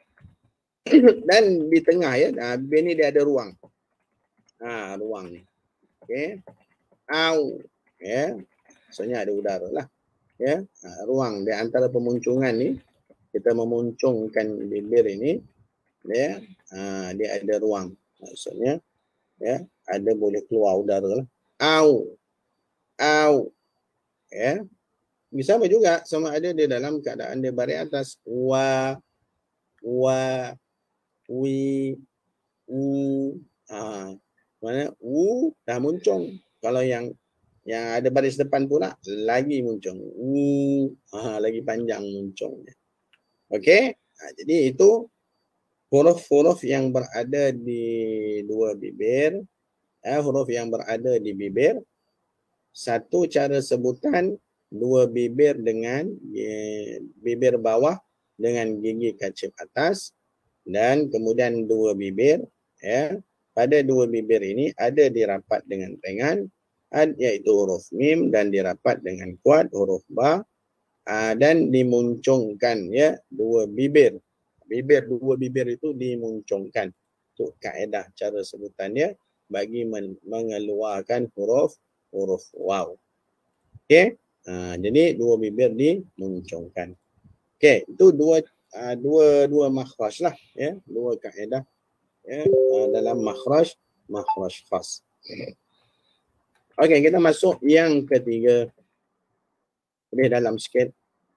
A: Dan di tengah ya, nah, bibir ni dia ada ruang. Ha, ruang ni. Okey. Au ya. Maksudnya ada udara lah. Ya, ha, ruang di antara pemunculan ni, kita memuncungkan bibir ini ya, ha, dia ada ruang. Maksudnya ya, ada boleh keluar udara lah. Au. Au. Ya. Sama juga sama ada dia dalam keadaan dia baris atas. Wa, wa, wi, u. Ha, mana u dah muncung. Kalau yang yang ada baris depan pula lagi muncung. U, ha, lagi panjang muncungnya. Okey. Ha, jadi itu huruf-huruf yang berada di dua bibir, eh, huruf yang berada di bibir. Satu cara sebutan dua bibir dengan eh, bibir bawah dengan gigi kacip atas dan kemudian dua bibir ya. Pada dua bibir ini ada dirapat dengan ringan iaitu huruf mim dan dirapat dengan kuat huruf ba aa, dan dimuncungkan ya dua bibir. Bibir dua bibir itu dimuncungkan. Itu kaedah cara sebutannya bagi men- mengeluarkan huruf huruf waw. Okey. Ha, jadi dua bibir dimuncungkan. Okey, itu dua aa, dua dua makhraj lah ya, dua kaedah ya aa, dalam makhraj makhraj khas. Okey, kita masuk yang ketiga. Lebih dalam sikit.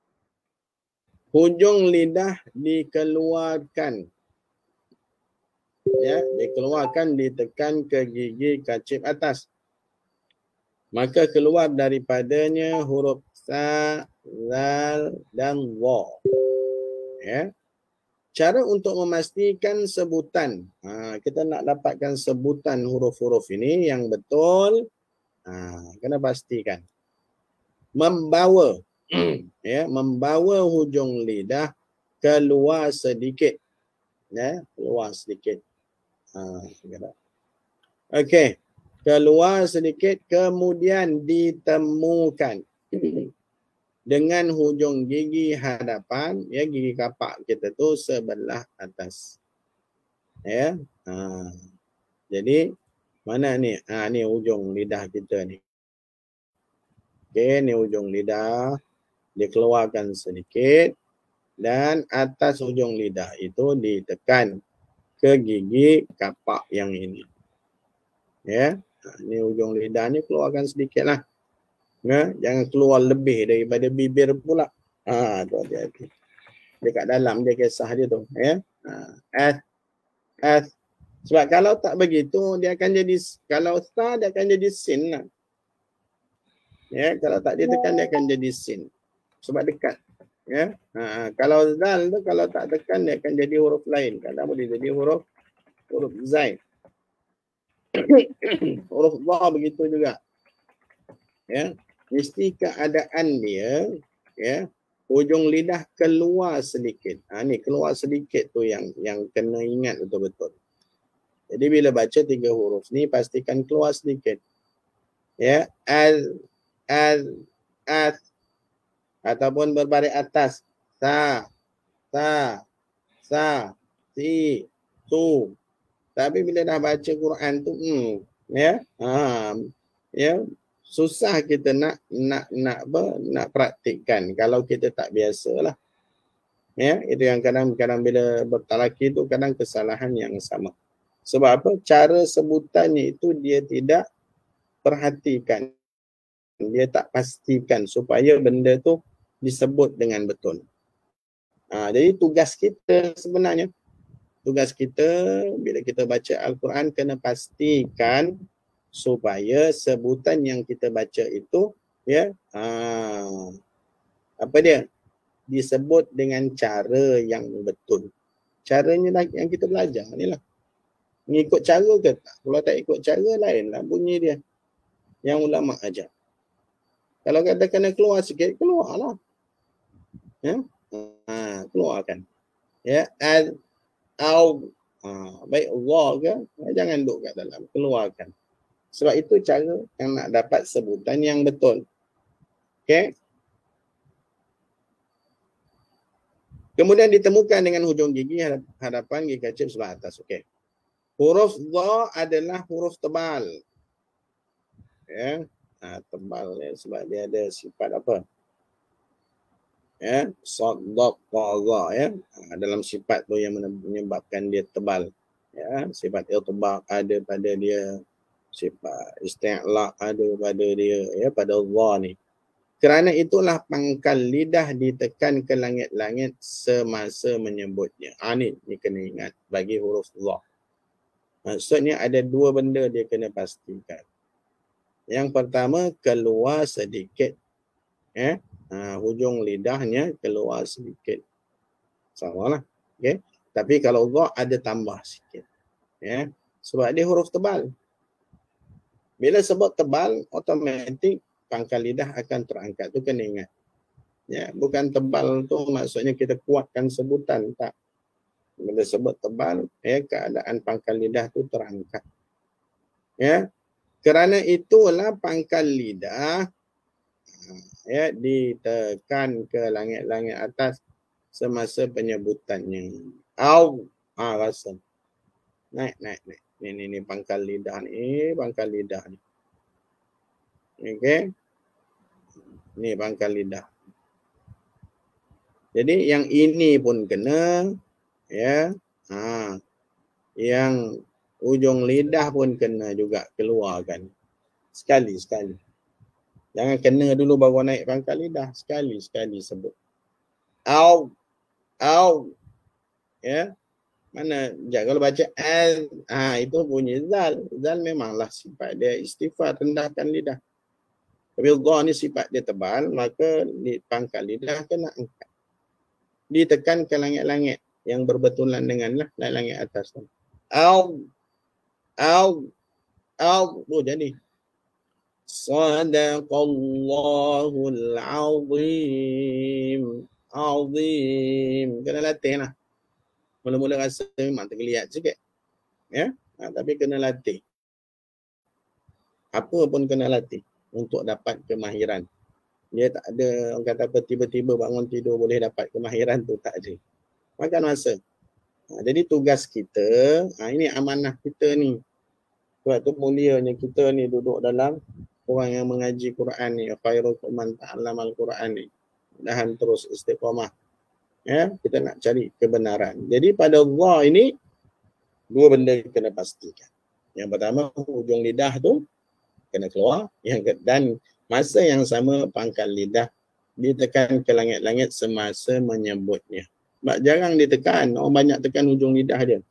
A: Hujung lidah dikeluarkan. Ya, dikeluarkan ditekan ke gigi kacip atas. Maka keluar daripadanya huruf sa, zal dan wa. Ya. Cara untuk memastikan sebutan. Ha, kita nak dapatkan sebutan huruf-huruf ini yang betul. Ha, kena pastikan. Membawa ya, membawa hujung lidah keluar sedikit. Ya, keluar sedikit. Ha, okey. Keluar sedikit kemudian ditemukan dengan hujung gigi hadapan ya, gigi kapak kita tu sebelah atas. Ya. Ha. Jadi mana ni? Ha, ni hujung lidah kita ni. Okey, ni hujung lidah dikeluarkan sedikit dan atas hujung lidah itu ditekan ke gigi kapak yang ini. Ya, ni hujung lidah ni keluarkan sedikit lah. Ya, jangan keluar lebih daripada bibir pula. Ha, tu hati-hati. Dekat dalam dia kisah dia tu. Ya. Ha, as, as. Sebab kalau tak begitu dia akan jadi, kalau sa dia akan jadi sin lah. Ya, kalau tak ditekan dia akan jadi sin. Sebab dekat. Ya. Ha, kalau zal tu kalau tak tekan dia akan jadi huruf lain. Kadang boleh jadi huruf huruf zai. Huruf dha begitu juga. Ya. Mesti keadaan dia ya, hujung lidah keluar sedikit. Ha, ni keluar sedikit tu yang yang kena ingat betul-betul. Jadi bila baca tiga huruf ni pastikan keluar sedikit. Ya, al al as ataupun berbaris atas. Sa, sa, sa, si, su. Tapi bila dah baca Quran tu, hmm, ya, ha, ya, susah kita nak nak nak apa, nak praktikkan kalau kita tak biasalah. Ya, itu yang kadang-kadang bila bertalaki tu kadang kesalahan yang sama. Sebab apa? Cara sebutannya itu dia tidak perhatikan. Dia tak pastikan supaya benda tu disebut dengan betul. Ha, jadi tugas kita sebenarnya, tugas kita bila kita baca Al-Quran kena pastikan supaya sebutan yang kita baca itu ya ha, apa dia disebut dengan cara yang betul. Caranya yang kita belajar ni lah. Mengikut cara ke tak? Kalau tak ikut cara lain lah bunyi dia. Yang ulama ajar. Kalau kata kena keluar sikit, keluarlah. Ya? Ha, keluarkan. Ya, al au ha, baik Allah ke, jangan duduk kat dalam, keluarkan. Sebab itu cara yang nak dapat sebutan yang betul. Okey. Kemudian ditemukan dengan hujung gigi hadapan gigi kecil sebelah atas. Okey. Huruf dha adalah huruf tebal. Ya, ha, tebal ya, sebab dia ada sifat apa? Ya, saddaqa ya. Ha, dalam sifat tu yang menyebabkan dia tebal. Ya, sifat irtibaq ada pada dia, sifat isti'la ada pada dia ya, pada dha ni. Kerana itulah pangkal lidah ditekan ke langit-langit semasa menyebutnya. Ha, ni, ni kena ingat bagi huruf dha. Maksudnya ada dua benda dia kena pastikan. Yang pertama, keluar sedikit. Eh? Ha, hujung lidahnya keluar sedikit. Sama lah. Okay? Tapi kalau dha ada tambah sikit. Ya? Sebab dia huruf tebal. Bila sebut tebal, automatik pangkal lidah akan terangkat. Tu kena ingat. Ya, bukan tebal tu maksudnya kita kuatkan sebutan. Tak. Bila sebut tebal, ya, keadaan pangkal lidah tu terangkat. Ya. Kerana itulah pangkal lidah ya, ditekan ke langit-langit atas semasa penyebutannya. Au, ha, rasa. Naik, naik, naik. Ni, ni, ni pangkal lidah ni, pangkal lidah ni. Okey. Ni pangkal lidah. Jadi yang ini pun kena, ya. Ha. Yang ujung lidah pun kena juga keluarkan. Sekali-sekali. Jangan kena dulu baru naik pangkal lidah. Sekali-sekali sebut. Au. Au. Ya. Mana? Jangan kalau baca al. Ha, itu bunyi zal. Zal memanglah sifat dia istighfar, rendahkan lidah. Tapi dha ni sifat dia tebal, maka di pangkal lidah kena angkat. Ditekan ke langit-langit yang berbetulan denganlah langit atas. Au. Au. Au. Oh, jadi. Sadaqallahul azim. Azim. Kena latih lah. Mula-mula rasa memang tergeliat sikit. Ya? Ha, tapi kena latih. Apa pun kena latih untuk dapat kemahiran. Dia tak ada, orang kata apa, tiba-tiba bangun tidur boleh dapat kemahiran tu, tak ada. Makan masa. Ha, jadi tugas kita, ha, ini amanah kita ni. Sebab tu mulianya kita ni duduk dalam orang yang mengaji Quran ni. Khairukum man ta'allamal Quran ni. Mudahan terus istiqamah. Ya, kita nak cari kebenaran. Jadi pada dha ini, dua benda kena pastikan. Yang pertama, hujung lidah tu kena keluar. Yang dan masa yang sama pangkal lidah ditekan ke langit-langit semasa menyebutnya. Sebab jarang ditekan. Orang banyak tekan hujung lidah dia.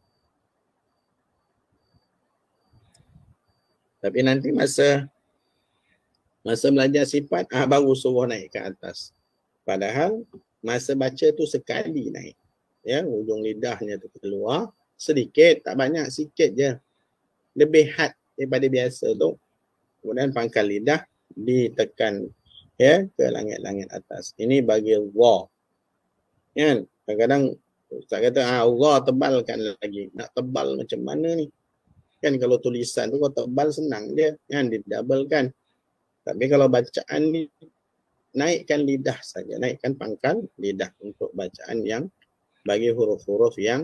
A: Tapi nanti masa masa belajar sifat, ah, baru suruh naik ke atas. Padahal masa baca tu sekali naik. Ya, hujung lidahnya tu keluar sedikit, tak banyak, sikit je. Lebih had daripada biasa tu. Kemudian pangkal lidah ditekan ya ke langit-langit atas. Ini bagi dha. Kan? Kadang-kadang Ustaz kata, ah, dha tebalkan lagi. Nak tebal macam mana ni? Kan kalau tulisan tu kalau tebal senang dia, kan, didabelkan. Tapi kalau bacaan ni naikkan lidah saja, naikkan pangkal lidah untuk bacaan yang bagi huruf-huruf yang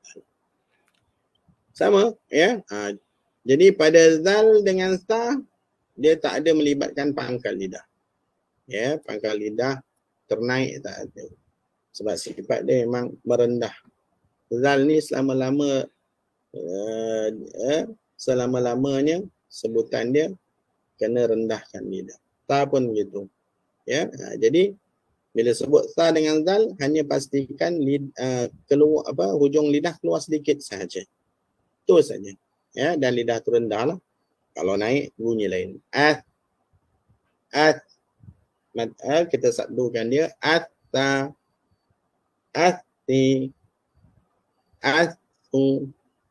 A: sama, ya. Ha, jadi pada zal dengan sa dia tak ada melibatkan pangkal lidah. Ya, pangkal lidah ternaik tak ada. Sebab sifat dia memang merendah. Zal ni selama-lama uh, uh, selama-lamanya sebutan dia kena rendahkan lidah. Tak pun begitu. Ya, ha, jadi Bila sebut ta dengan zal, hanya pastikan lid, uh, keluar apa hujung lidah keluar sedikit sahaja. Itu saja. Ya, dan lidah tu rendah lah. Kalau naik bunyi lain. At at mat, uh, kita sabdukan dia atta atti atu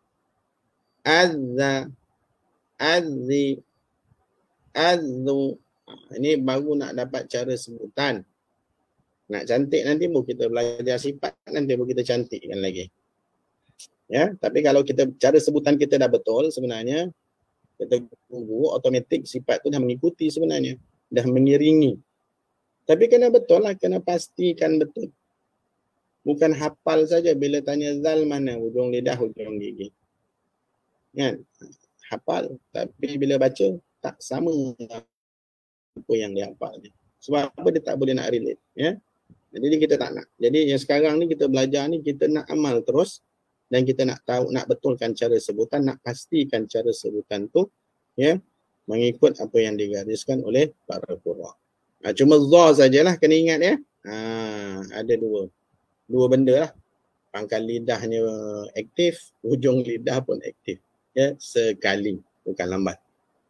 A: azza azzi azu. Ini baru nak dapat cara sebutan. Nak cantik nanti baru kita belajar sifat, nanti baru kita cantikkan lagi. Ya, tapi kalau kita cara sebutan kita dah betul sebenarnya, kita guru automatik sifat tu dah mengikuti sebenarnya, dah mengiringi. Tapi kena betul lah, kena pastikan betul. Bukan hafal saja bila tanya zal mana hujung lidah, hujung gigi. Kan? Hafal, tapi bila baca tak sama apa yang dia hafal. Sebab apa dia tak boleh nak relate, ya. Jadi kita tak nak. Jadi yang sekarang ni kita belajar ni, kita nak amal terus dan kita nak tahu, nak betulkan cara sebutan, nak pastikan cara sebutan tu, ya, mengikut apa yang digariskan oleh para qurra. Ha, cuma za sajalah kena ingat, ya. Ha, ada dua. Dua benda lah. Pangkal lidahnya aktif, hujung lidah pun aktif. Ya, sekali, bukan lambat.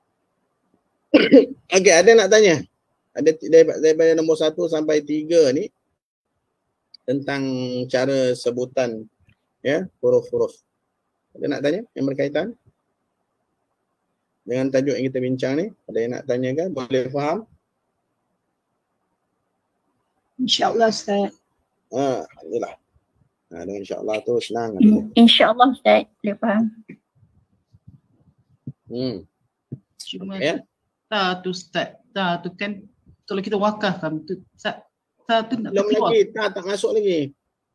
A: Okey, ada nak tanya? Ada daripada nombor satu sampai tiga ni tentang cara sebutan, ya, huruf-huruf. Ada nak tanya yang berkaitan dengan tajuk yang kita bincang ni? Ada yang nak tanyakan? Boleh faham?
B: InsyaAllah Ustaz.
A: Ha, alhamdulillah. Ha, dengan insyaAllah tu senang.
B: Hmm, InsyaAllah Ustaz, boleh faham.
A: Hmm.
C: Cuma
A: Ya?
C: ta tu Ustaz, ta tu kan kalau kita wakafkan tu Ustaz, ta tu nak
A: Belum
C: keluar.
A: lagi, tak, tak masuk lagi.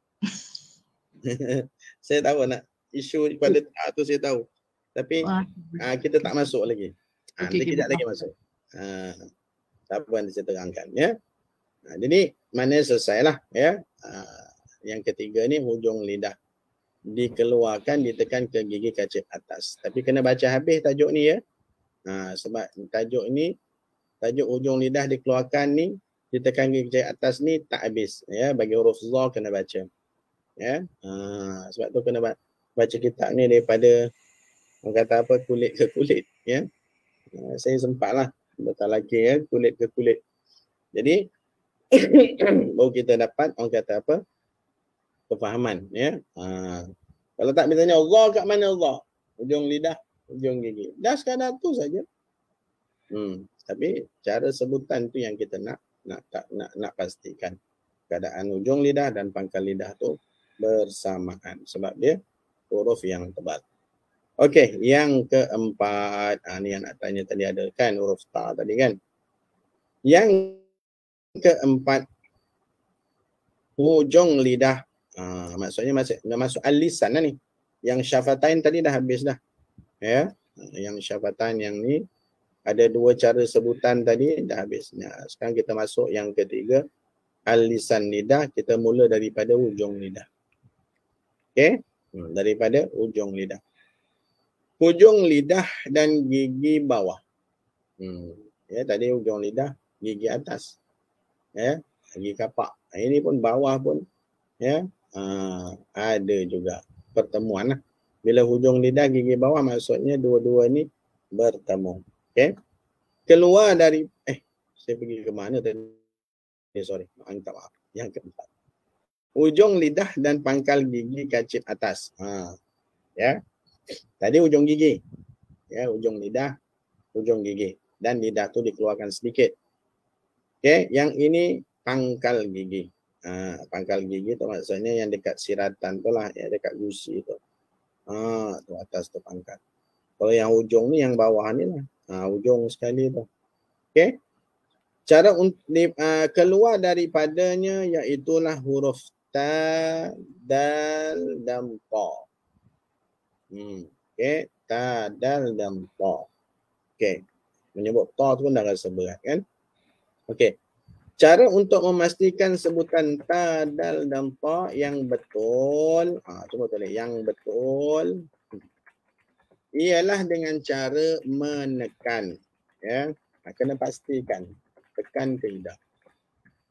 A: Saya tahu nak isu pada tak tu saya tahu. Tapi uh, kita tak masuk lagi. Ha,
C: Okey,
A: nanti kejap lagi masuk. Ha, tak apa nanti saya terangkan, ya. Ha, jadi mana selesailah, ya. Ha, yang ketiga ni hujung lidah dikeluarkan, ditekan ke gigi kacip atas. Tapi kena baca habis tajuk ni, ya. Ha, sebab tajuk ni, tajuk hujung lidah dikeluarkan ni, ditekan gigi kacip atas ni tak habis, ya. Bagi huruf za kena baca. Ya, ha, sebab tu kena baca kitab ni daripada orang kata apa, kulit ke kulit, ya. Ha, saya sempatlah betul lagi, ya, kulit ke kulit. Jadi baru kita dapat orang kata apa, kefahaman, ya. Ha, kalau tak misalnya Allah kat mana Allah, hujung lidah, hujung gigi, dah sekadar tu saja. Hmm, tapi cara sebutan tu yang kita nak nak tak nak nak pastikan keadaan hujung lidah dan pangkal lidah tu bersamaan sebab dia huruf yang tebal. Okey, yang keempat, ah ni yang nak tanya tadi ada kan huruf ta tadi kan. Yang keempat, hujung lidah. Ah, maksudnya masuk masuk al-lisan lah ni. Yang syafatain tadi dah habis dah. Ya, yang syafatain yang ni ada dua cara sebutan tadi dah habis. Nah, sekarang kita masuk yang ketiga, al-lisan lidah. Kita mula daripada hujung lidah. Okey, hmm, daripada hujung lidah. Hujung lidah dan gigi bawah. Hmm, ya, tadi hujung lidah, gigi atas. Ya, gigi kapak. Ini pun bawah pun, ya, uh, ada juga pertemuan lah. Bila hujung lidah, gigi bawah, maksudnya dua-dua ni bertemu. Okey. Keluar dari, eh, saya pergi ke mana tadi? Eh, sorry, minta maaf. Yang keempat, hujung lidah dan pangkal gigi kacip atas. Ha, ya. Tadi hujung gigi. Ya, hujung lidah, hujung gigi. Dan lidah tu dikeluarkan sedikit. Okey, yang ini pangkal gigi. Ha, pangkal gigi tu maksudnya yang dekat siratan tu lah, ya, dekat gusi tu. Ha, tu atas tu pangkal. Kalau yang hujung ni, yang bawah ni lah. Ha, hujung sekali tu. Okey. Cara untuk uh, keluar daripadanya iaitulah huruf ta, dal dan ta. Hmm. Okey, ta, dal dan ta. Okey. Menyebut ta tu pun dah rasa berat kan? Okey. Cara untuk memastikan sebutan ta, dal dan ta yang betul, ah, cuba tulis yang betul, ialah dengan cara menekan, ya. Kena pastikan tekan ke lidah.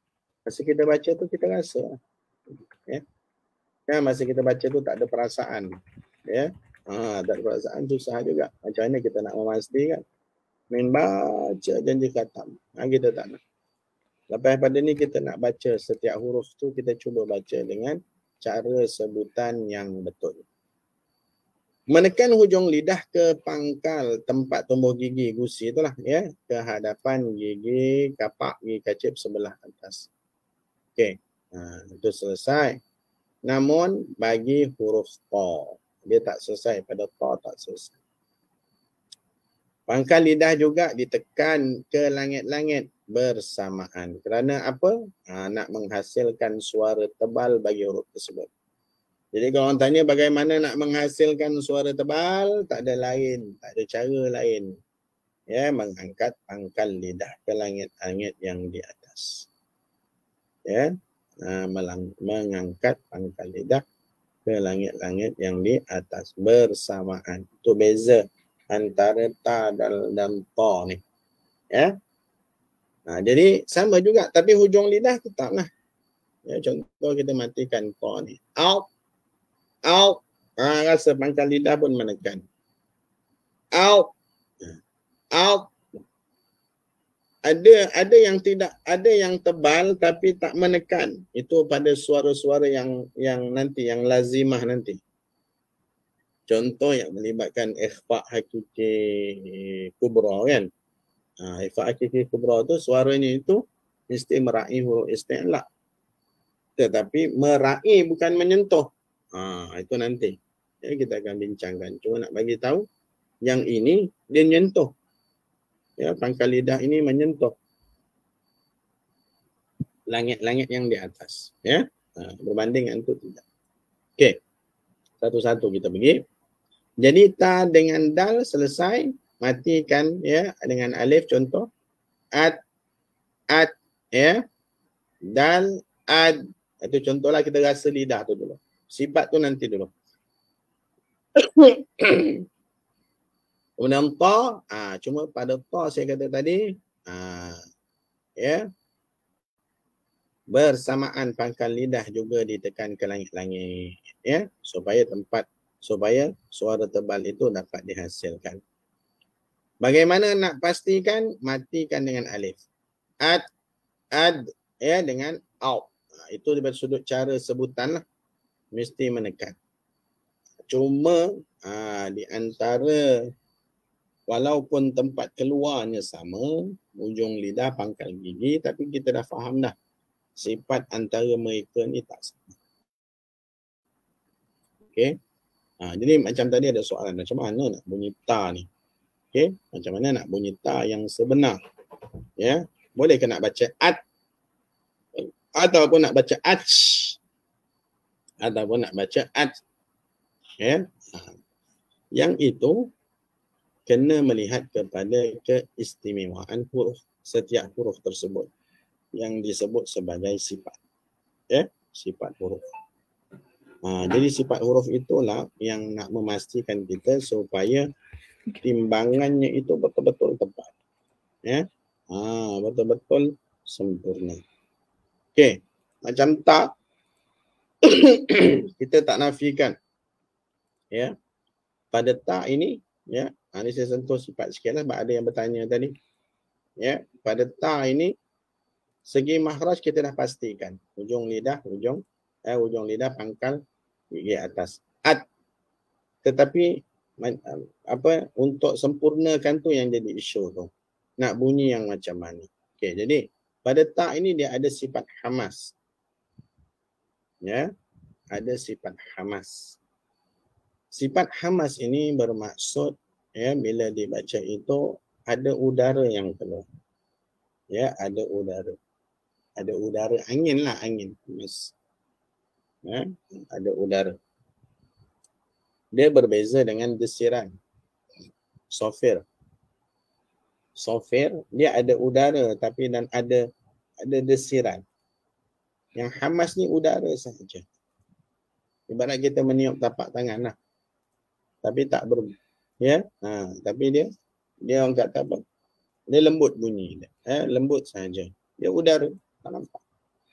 A: Masa kita baca tu kita rasa. Ya. Kan masa kita baca tu tak ada perasaan. Ya. Ha, tak ada perasaan susah juga. Macam mana kita nak memastikan? Main baca janji khatam. Ha, kita tak nak. Lepas pada ni kita nak baca setiap huruf tu kita cuba baca dengan cara sebutan yang betul. Menekan hujung lidah ke pangkal tempat tumbuh gigi gusi itulah ya, ke hadapan gigi kapak gigi kacip sebelah atas. Okey. Ha, itu selesai. Namun bagi huruf ta, dia tak selesai pada ta tak selesai. Pangkal lidah juga ditekan ke langit-langit bersamaan. Kerana apa? Ha, nak menghasilkan suara tebal bagi huruf tersebut. Jadi kalau orang tanya bagaimana nak menghasilkan suara tebal, tak ada lain, tak ada cara lain. Ya, mengangkat pangkal lidah ke langit-langit yang di atas. Ya, ha, melang, mengangkat pangkal lidah ke langit-langit yang di atas bersamaan. Itu beza antara ta dan, dan ta ni. Ya. Ha, jadi sama juga tapi hujung lidah tetaplah. Ya, contoh kita matikan ta ni. Out. Out. Ha, rasa pangkal lidah pun menekan. Out. Out. Ada ada yang tidak, ada yang tebal tapi tak menekan. Itu pada suara-suara yang yang nanti yang lazimah nanti. Contoh yang melibatkan ikhfa hakiki kubra kan. Ha, ikhfa hakiki kubra tu suaranya itu mesti meraih huruf isti'la. Tetapi meraih bukan menyentuh. Ha, itu nanti. Ya, kita akan bincangkan. Cuma nak bagi tahu yang ini dia menyentuh. Ya, pangkal lidah ini menyentuh langit-langit yang di atas. Ya, ha, berbanding dengan itu tidak. Okey. Satu-satu kita pergi. Jadi ta dengan dal selesai, matikan ya dengan alif contoh. Ad, ad, ya. Dal, ad. Itu contohlah kita rasa lidah tu dulu. Sifat tu nanti dulu. Kemudian ta, ah, cuma pada ta saya kata tadi, ah, ya, bersamaan pangkal lidah juga ditekan ke langit-langit, ya, supaya tempat, supaya suara tebal itu dapat dihasilkan. Bagaimana nak pastikan? Matikan dengan alif. Ad, ad, ya, dengan out. Ah, itu dari sudut cara sebutan lah. Mesti menekan. Cuma aa, di antara walaupun tempat keluarnya sama, ujung lidah, pangkal gigi, tapi kita dah faham dah sifat antara mereka ni tak sama. Okey. Ha, jadi macam tadi ada soalan macam mana nak bunyi ta ni? Okey, macam mana nak bunyi ta yang sebenar? Ya, boleh ke nak baca at ataupun nak baca ach? Ataupun nak baca at. Ya. Yang itu kena melihat kepada keistimewaan huruf, setiap huruf tersebut yang disebut sebagai sifat. Ya, sifat huruf. Ha, jadi sifat huruf itulah yang nak memastikan kita supaya timbangannya itu betul-betul tepat. Ya. Ha, betul-betul sempurna. Okey, macam tak kita tak nafikan. Ya. Pada ta ini, ya, ha, ini saya sentuh sifat sikitlah sebab ada yang bertanya tadi. Ya, pada ta ini segi makhraj kita dah pastikan. Hujung lidah, hujung eh hujung lidah, pangkal gigi atas. At. Tetapi apa untuk sempurnakan tu yang jadi isu tu. Nak bunyi yang macam mana. Okey, jadi pada ta ini dia ada sifat hamas. Ya, ada sifat hamas. Sifat hamas ini bermaksud ya bila dibaca itu ada udara yang keluar. Ya, ada udara. Ada udara, angin lah, angin. Hamas. Ya, ada udara. Dia berbeza dengan desiran. Sofir. Sofir dia ada udara tapi dan ada ada desiran. Yang hamas ni udara sahaja. Ibarat kita meniup tapak tangan lah. Tapi tak ber ya, ha, tapi dia dia orang kata apa? Dia lembut bunyi dia. Eh, lembut sahaja. Dia udara, tak nampak.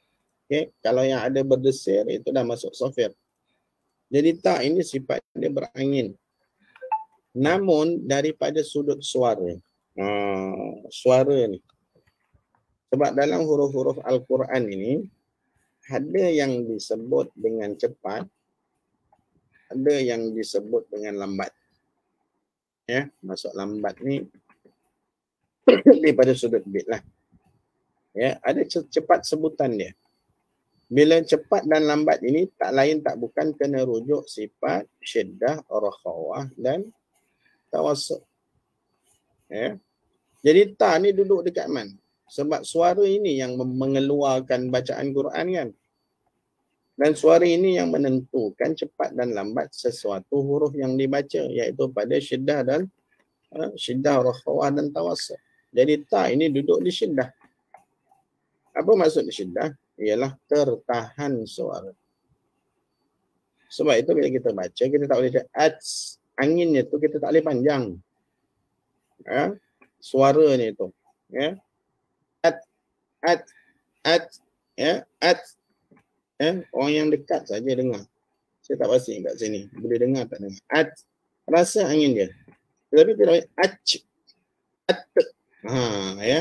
A: Okay. Kalau yang ada berdesir itu dah masuk sofir. Jadi ta ini sifat dia berangin. Namun daripada sudut suara. Uh, suara ni. Sebab dalam huruf-huruf Al-Quran ini ada yang disebut dengan cepat, ada yang disebut dengan lambat. Ya, masuk lambat ni daripada sudut bit lah. Ya, ada cepat sebutan dia. Bila cepat dan lambat ini tak lain tak bukan kena rujuk sifat syiddah, rakhawah dan tawassut. Ya. Jadi ta ni duduk dekat man. Sebab suara ini yang mengeluarkan bacaan Quran kan. Dan suara ini yang menentukan cepat dan lambat sesuatu huruf yang dibaca, iaitu pada syiddah dan uh, syiddah, rakhawah dan tawassut. Jadi ta ini duduk di syiddah. Apa maksud di syiddah? Ialah tertahan suara. Sebab itu bila kita baca, kita tak boleh cakap ats, anginnya tu kita tak boleh panjang. Ya? Suara ni tu. Ya? At, at, at, ya, at. Ya? Orang yang dekat saja dengar. Saya tak pasti kat sini. Boleh dengar tak dengar. At, rasa angin dia. Tetapi kita boleh ach, at. Ha, ya.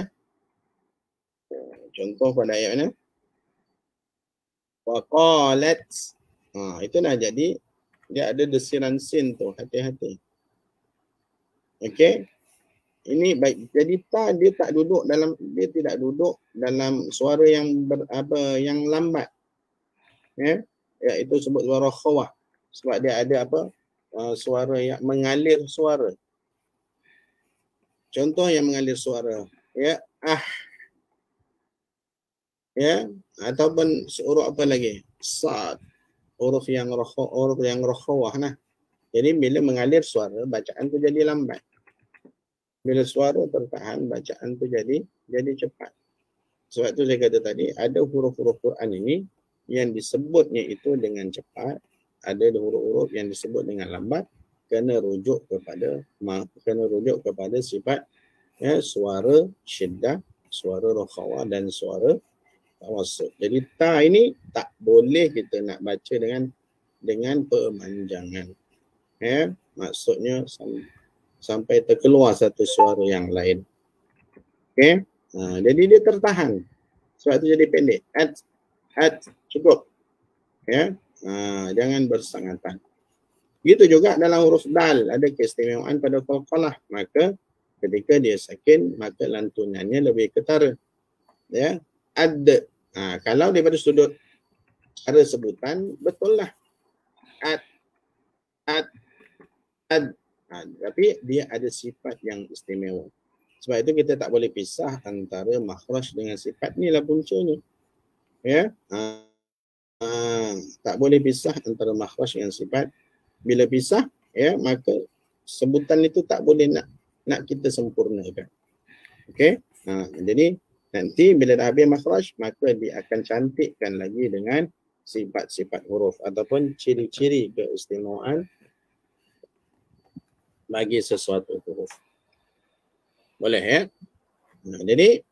A: Contoh pada ayat mana? Waqalat. Ha, itu dah jadi dia ada desiran sin tu, hati-hati. Okey. Ini baik. Jadi ta dia tak duduk dalam, dia tidak duduk dalam suara yang ber, apa yang lambat. Ya. Ya, itu sebut suara khawah. Sebab dia ada apa? Uh, suara yang mengalir suara. Contoh yang mengalir suara, ya, ah. Ya, ataupun huruf apa lagi? Sad. Huruf yang roh, huruf yang rokhawah nah. Jadi bila mengalir suara, bacaan tu jadi lambat. Bila suara tertahan, bacaan tu jadi jadi cepat. Sebab tu saya kata tadi, ada huruf-huruf Quran ini yang disebutnya itu dengan cepat, ada huruf-huruf yang disebut dengan lambat, kena rujuk kepada kena rujuk kepada sifat ya, suara syiddah, suara rokhawah dan suara tawassut. Jadi ta ini tak boleh kita nak baca dengan dengan pemanjangan. Ya, maksudnya sam, sampai terkeluar satu suara yang lain. Okey. Ha, jadi dia tertahan. Sebab tu jadi pendek. At, at, cukup. Ya. Ha, jangan bersangatan. Begitu juga dalam huruf dal ada keistimewaan pada qalqalah. Maka ketika dia sakin, maka lantunannya lebih ketara. Ya. Ad. Ha, kalau daripada sudut ada sebutan, betul lah. Ad, ad, ad. Ha, tapi dia ada sifat yang istimewa. Sebab itu kita tak boleh pisah antara makhraj dengan sifat. Inilah puncanya. Ya. Ha, ha, tak boleh pisah antara makhraj dengan sifat. Bila pisah, ya, maka sebutan itu tak boleh nak nak kita sempurnakan. Okey? Ha, jadi nanti bila dah habis makhraj, maka dia akan cantikkan lagi dengan sifat-sifat huruf ataupun ciri-ciri keistimewaan bagi sesuatu huruf. Boleh ya? Nah, jadi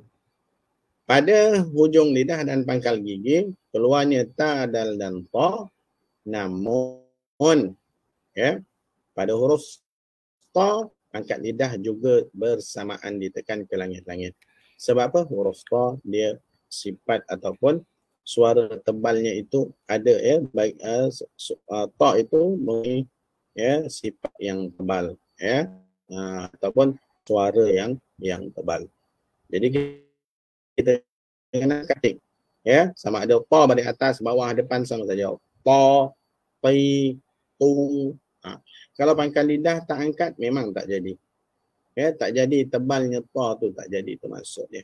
A: pada hujung lidah dan pangkal gigi keluarnya ta, dal dan ta, namun ya, pada huruf ta pangkat lidah juga bersamaan ditekan ke langit-langit. Sebab apa? Huruf ta dia sifat ataupun suara tebalnya itu ada ya, baik uh, uh, ta itu mempunyai ya sifat yang tebal ya, uh, ataupun suara yang yang tebal. Jadi kita kena ketik ya, sama ada ta balik atas, bawah, depan sama saja. Ta, pi, tu. Ha. Kalau pangkal lidah tak angkat memang tak jadi. Ya, tak jadi tebalnya ta tu, tak jadi, itu maksud dia.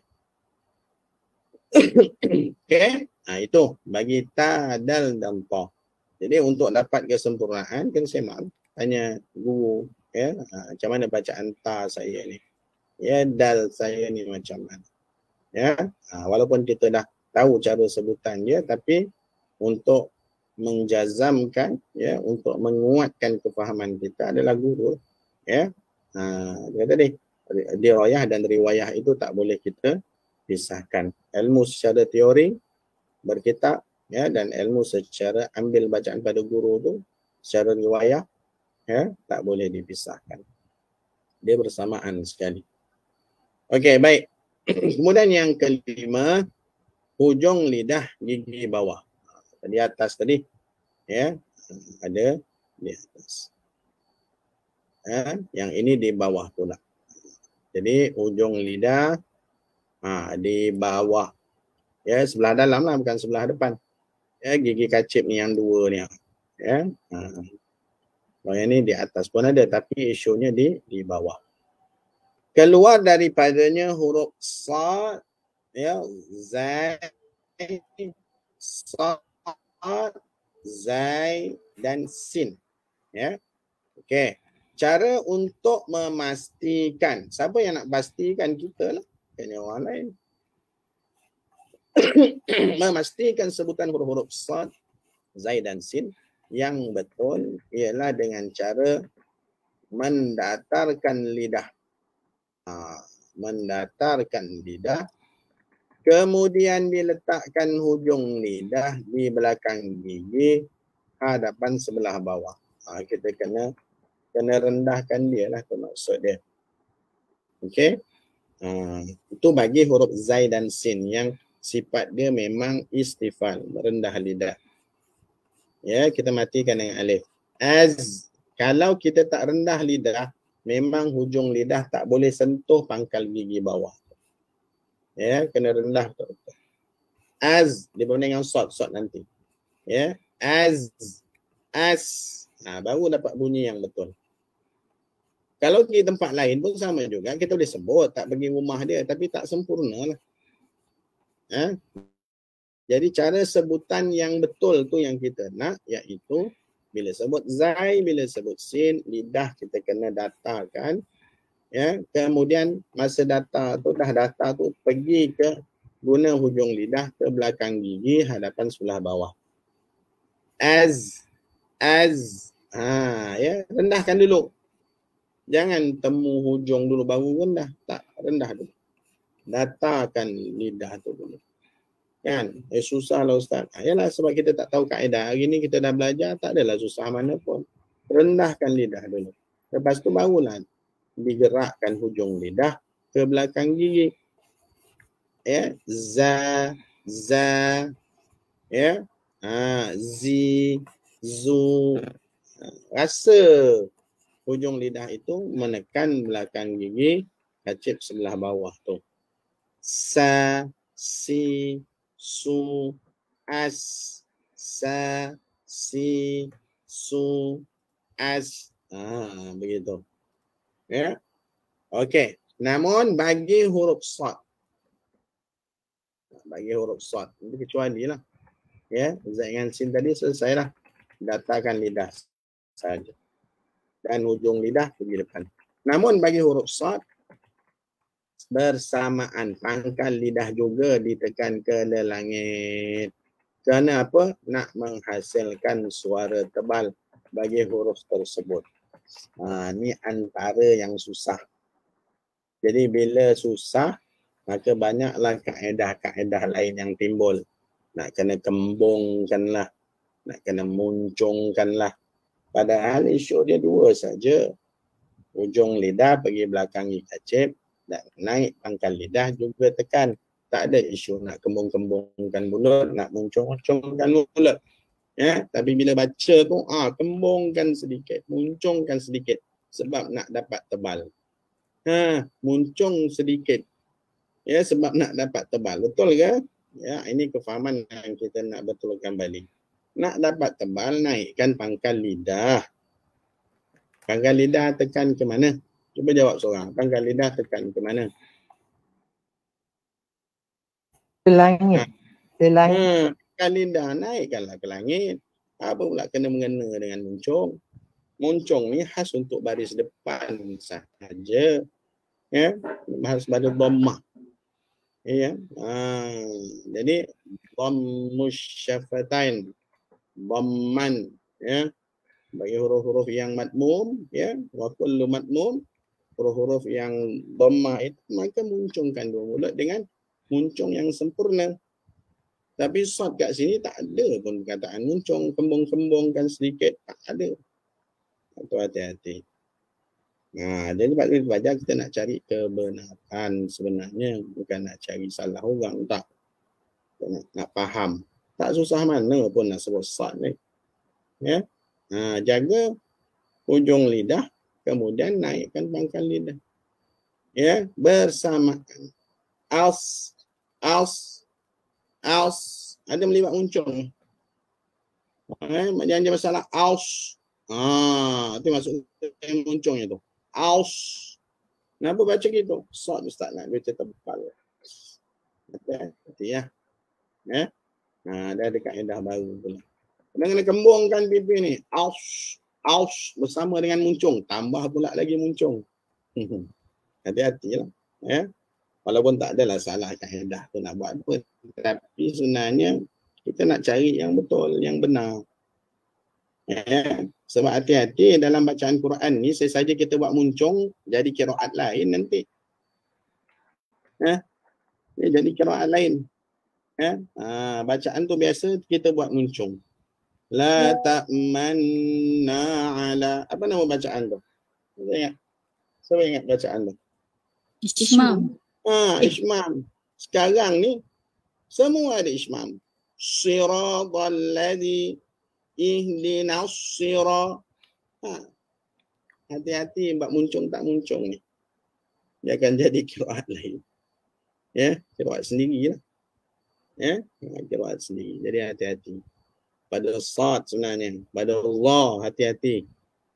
A: Okey, nah itu bagi ta, dal dan ta. Jadi untuk dapat kesempurnaan kan saya maaf tanya guru ya, ha, macam mana bacaan ta saya ni. Ya, dal saya ni macam mana. Ya, ha, walaupun kita dah tahu cara sebutan dia, tapi untuk menjazamkan ya, untuk menguatkan kefahaman kita adalah guru ya. Ha, dia kata ni, dirayah dan riwayah itu tak boleh kita pisahkan. Ilmu secara teori berkitab, ya, dan ilmu secara ambil bacaan pada guru tu secara riwayah, ya, tak boleh dipisahkan. Dia bersamaan sekali. Okey, baik. Kemudian yang kelima, hujung lidah gigi bawah. Di atas tadi, ya, ada di atas. Ya, yang ini di bawah pula. Jadi hujung lidah ha, di bawah. Ya, sebelah dalam lah, bukan sebelah depan. Ya, gigi kacip ni yang dua ni. Ya. Ha. Kalau yang ni di atas pun ada, tapi isunya di di bawah. Keluar daripadanya huruf sad, ya, zai, sad, zai dan sin. Ya. Okey. Cara untuk memastikan, siapa yang nak pastikan? Kita lah, bukan orang lain. Memastikan sebutan huruf-huruf sad, zai dan sin yang betul ialah dengan cara mendatarkan lidah. Ha, mendatarkan lidah, kemudian diletakkan hujung lidah di belakang gigi hadapan sebelah bawah. Ha, kita kena kena rendahkan dia lah, tu maksud dia. Okey. Ha, itu bagi huruf zai dan sin yang sifat dia memang istifal, merendah lidah. Ya, kita matikan dengan alif. Az, kalau kita tak rendah lidah, memang hujung lidah tak boleh sentuh pangkal gigi bawah. Ya, kena rendah betul-betul. Az dibanding dengan sod, sod nanti. Ya, az, as, ha, baru dapat bunyi yang betul. Kalau di tempat lain pun sama juga, kita boleh sebut tak pergi rumah dia, tapi tak sempurna lah. Ha? Jadi cara sebutan yang betul tu yang kita nak, iaitu bila sebut zai, bila sebut sin, lidah kita kena datarkan. Ya, kemudian masa data tu, dah data tu pergi ke guna hujung lidah ke belakang gigi hadapan sebelah bawah. Az, az, ha, ya, rendahkan dulu. Jangan temu hujung dulu baru rendah, tak, rendah dulu. Datarkan lidah tu dulu. Kan, eh, susah lah Ustaz. Ha, yalah, sebab kita tak tahu kaedah. Hari ni kita dah belajar, tak adalah susah mana pun. Rendahkan lidah dulu. Lepas tu barulah digerakkan hujung lidah ke belakang gigi. Ya, za, za, ya, ha, zi, zu. Ha, rasa hujung lidah itu menekan belakang gigi kacip sebelah bawah tu. Sa, si, su, as, sa, si, su, as. Ah, begitu. Ya. Okey. Namun bagi huruf sad, bagi huruf sad, itu kecuali lah. Ya, zai dengan sin tadi selesai lah. Datarkan lidah saja. Dan hujung lidah pergi depan. Namun bagi huruf sad, bersamaan pangkal lidah juga ditekan ke langit. Kerana apa? Nak menghasilkan suara tebal bagi huruf tersebut. Ha, ni antara yang susah. Jadi bila susah, maka banyaklah kaedah-kaedah lain yang timbul. Nak kena kembungkanlah, nak kena muncungkanlah. Padahal isu dia dua saja. Hujung lidah pergi belakang gigi kacip, dan naik pangkal lidah juga tekan. Tak ada isu nak kembung-kembungkan mulut, nak muncung-muncungkan mulut. Ya, tapi bila baca tu, ah, kembungkan sedikit, muncungkan sedikit sebab nak dapat tebal. Ha, muncung sedikit. Ya, sebab nak dapat tebal. Betul ke? Ya, ini kefahaman yang kita nak betulkan balik. Nak dapat tebal, naikkan pangkal lidah. Pangkal lidah tekan ke mana? Cuba jawab seorang. Pangkal lidah tekan ke mana?
D: Ke langit. Ha. Ke langit.
A: Ha, pangkal lidah naikkanlah ke langit. Apa pula kena mengena dengan muncung? Muncung ni khas untuk baris depan sahaja. Ya, khas pada dhammah. Ya. Ha, jadi dhammus syafatain, dhamman, ya. Bagi huruf-huruf yang matmum, ya, wa kullu matmum, huruf-huruf yang dhammah itu, maka muncungkan dua mulut dengan muncung yang sempurna. Tapi sad kat sini tak ada pun perkataan muncung, kembung-kembungkan sedikit, tak ada. Itu hati-hati. Nah, jadi sebab itu belajar kita nak cari kebenaran sebenarnya, bukan nak cari salah orang, tak. Nak, nak faham. Tak susah mana pun nak sebut sad ni. Ya. Ha, jaga hujung lidah, kemudian naikkan pangkal lidah. Ya, bersamaan. Als, als, als, ada melibat muncung. Eh, jangan dia masalah als. Ah, itu maksud muncungnya tu. Als. Kenapa baca gitu? Sad Ustaz nak baca tebal. Hati-hati ya. Ya. Nah, ada ada kaedah baru pula. Kena kena kembungkan pipi ni. Als, als bersama dengan muncung, tambah pula lagi muncung. Hati-hati lah. Ya. Walaupun tak adalah salah kaedah tu nak buat apa. Tapi sebenarnya kita nak cari yang betul, yang benar. Ya. Sebab hati-hati dalam bacaan Quran ni, sesaja kita buat muncung, jadi qiraat lain nanti. Ya. Ya, jadi qiraat lain. Ya. Ha, bacaan tu biasa kita buat muncung. La ta'manna ala. Apa nama bacaan tu? Siapa ingat? Siapa ingat bacaan tu?
B: Istimam.
A: Ha, ismam. Sekarang ni semua ada ismam. Siratal ladzi ihdinas sira. Ha. Hati-hati buat muncung tak muncung ni. Dia akan jadi qiraat lain. Ya, qiraat sendirilah. Ya, qiraat sendiri. Jadi hati-hati. Pada sad sebenarnya, pada Allah hati-hati.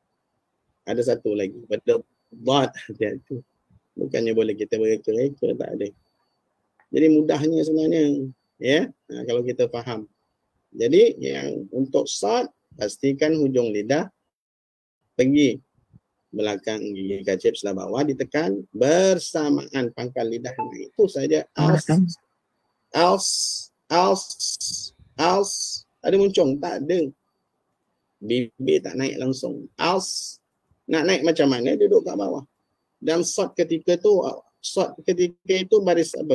A: Ada satu lagi, pada dad hati-hati. Bukannya boleh kita bereka-reka, tak ada. Jadi mudahnya sebenarnya, ya, ha, kalau kita faham. Jadi yang untuk sad, pastikan hujung lidah pergi belakang gigi kacip sebelah bawah, ditekan bersamaan pangkal lidah naik. Itu saja. Als, als, als, als. Ada muncung? Tak ada. Bibir tak naik langsung. Als. Nak naik macam mana? Duduk kat bawah. Dan sad ketika tu, sad ketika itu baris apa?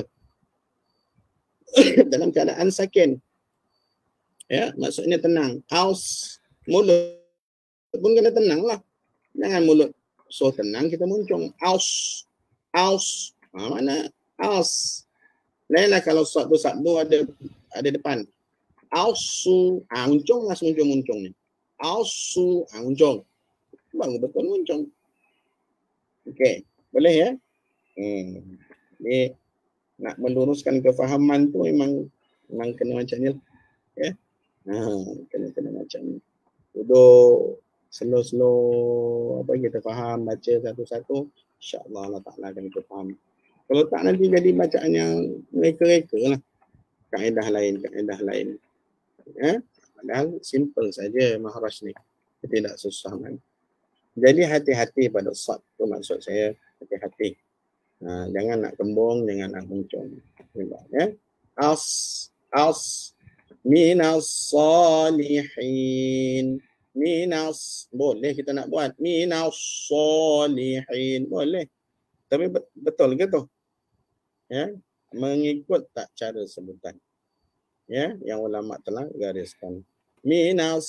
A: Dalam keadaan sakin. Ya, maksudnya tenang. Als. Mulut pun kena tenang lah. Jangan mulut so tenang kita muncung. Als. Als. Ha, mana? Als. Lainlah kalau sad tu, sad tu ada ada depan. Alsu, ah, muncung lah muncung-muncung ni. Alsu, ah, muncung. Baru betul muncung. Okey, boleh ya? Hmm. Ni nak meluruskan kefahaman tu memang memang kena macam ni lah. Ya. Ha, kena kena macam ni. Duduk slow-slow apa kita faham, baca satu-satu, insya-Allah Allah Taala akan kita faham. Kalau tak nanti jadi bacaan yang reka-reka lah. Kaedah lain, kaedah lain. Ya, padahal simple saja mahraj ni. Tidak susah man. Jadi hati-hati pada sad. Itu maksud saya, hati-hati. Ha, jangan nak kembung, jangan nak muncung. Ya. As, as, minas salihin. Minas, boleh kita nak buat. Minas salihin, boleh. Tapi betul ke tu? Ya, mengikut tak cara sebutan. Ya, yang ulama telah gariskan. Minas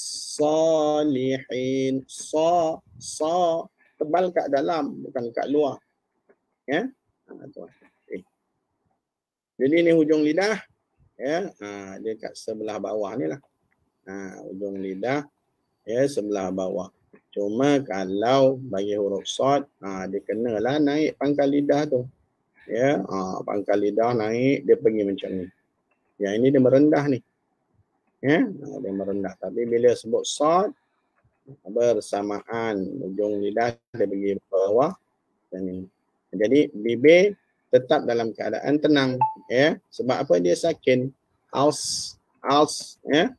A: salihin. Sa, sa, tebal kat dalam, bukan kat luar. Ya. Ha, okay. Jadi ni hujung lidah. Ya, ha, dia kat sebelah bawah ni lah. Ha, hujung lidah. Ya, sebelah bawah. Cuma kalau bagi huruf sad, ha, dia kenalah naik pangkal lidah tu. Ya, ha, pangkal lidah naik, dia pergi macam ni. Yang ini dia merendah ni. Ya, dia merendah. Tapi bila sebut sad, bersamaan hujung lidah dia pergi bawah. Jadi bibir tetap dalam keadaan tenang. Ya, sebab apa dia sakin? Als, als. Ya,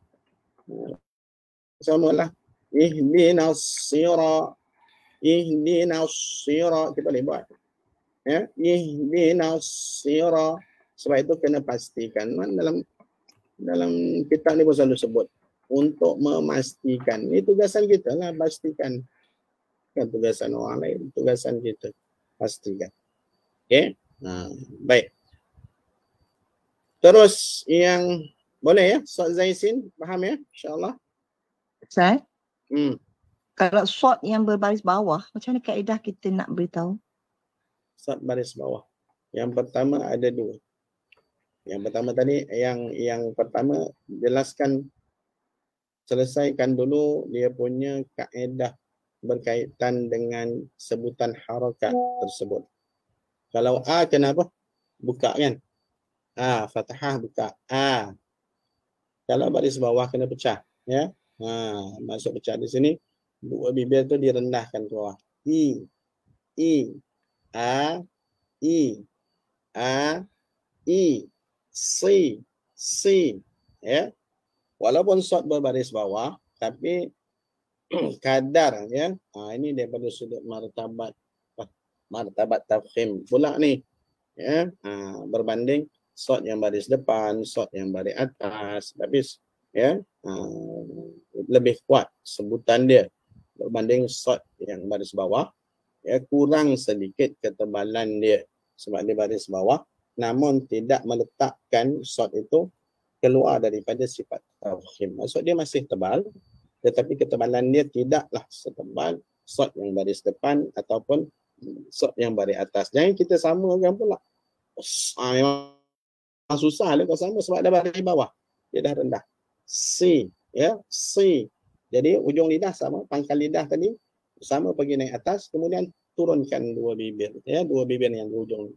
A: samalah. Ihdinas sira, ihdinas sira. Kita boleh buat. Ya, ihdinas sira. Sebab itu kena pastikan. Dalam dalam kitab ni pun selalu sebut untuk memastikan. Ini tugasan kita lah, pastikan. Bukan tugasan orang lain, tugasan kita. Pastikan. Okey. Ha, baik. Terus yang Boleh ya? Sod Zaisin, faham ya? InsyaAllah.
D: Ustaz,
A: Hmm.
D: kalau sod yang berbaris bawah, macam mana kaedah kita nak beritahu?
A: Sod baris bawah. Yang pertama ada dua. Yang pertama tadi, yang yang pertama jelaskan, selesaikan dulu dia punya kaedah berkaitan dengan sebutan harakat tersebut. Kalau A kenapa? Buka kan? A, fathah buka. A. Kalau baris bawah kena pecah. Ya. Ha, masuk pecah di sini. Dua bibir tu direndahkan ke bawah. I. I. A. I. A. I. Si. Si. Ya. Walaupun sod berbaris bawah, tapi kadar ya. Ha, ini daripada sudut martabat martabat tafkhim pula ni. Ya, ha, berbanding sod yang baris depan, sod yang baris atas, tapi ya, ha, lebih kuat sebutan dia berbanding sod yang baris bawah. Ya, kurang sedikit ketebalan dia sebab dia baris bawah, namun tidak meletakkan sod itu keluar daripada sifat tafkhim. Maksud dia masih tebal, tetapi ketebalan dia tidaklah setebal sod yang baris depan ataupun sod yang baris atas. Jangan kita samakan pula. Ah, memang susah lah kalau sama sebab dah baris bawah. Dia dah rendah. C, ya, C. Jadi ujung lidah sama, pangkal lidah tadi sama pergi naik atas, kemudian turunkan dua bibir, ya, dua bibir yang di ujung.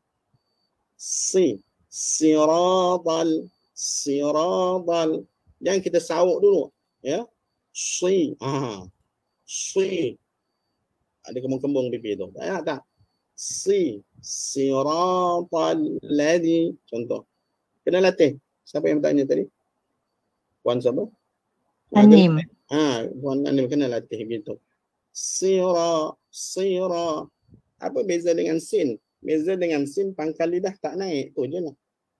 A: C, siratal, siratal. Jangan kita sauk dulu, ya. C, ah, C. Ada kembung-kembung pipi tu. Tak tak. Si, siratal ladzi. Contoh. Kena latih. Siapa yang bertanya tadi? Puan siapa?
D: Anim.
A: Ha, Puan Anim kena latih gitu. Sira, sira. Apa beza dengan sin? Beza dengan sin pangkal lidah tak naik. Tu je lah.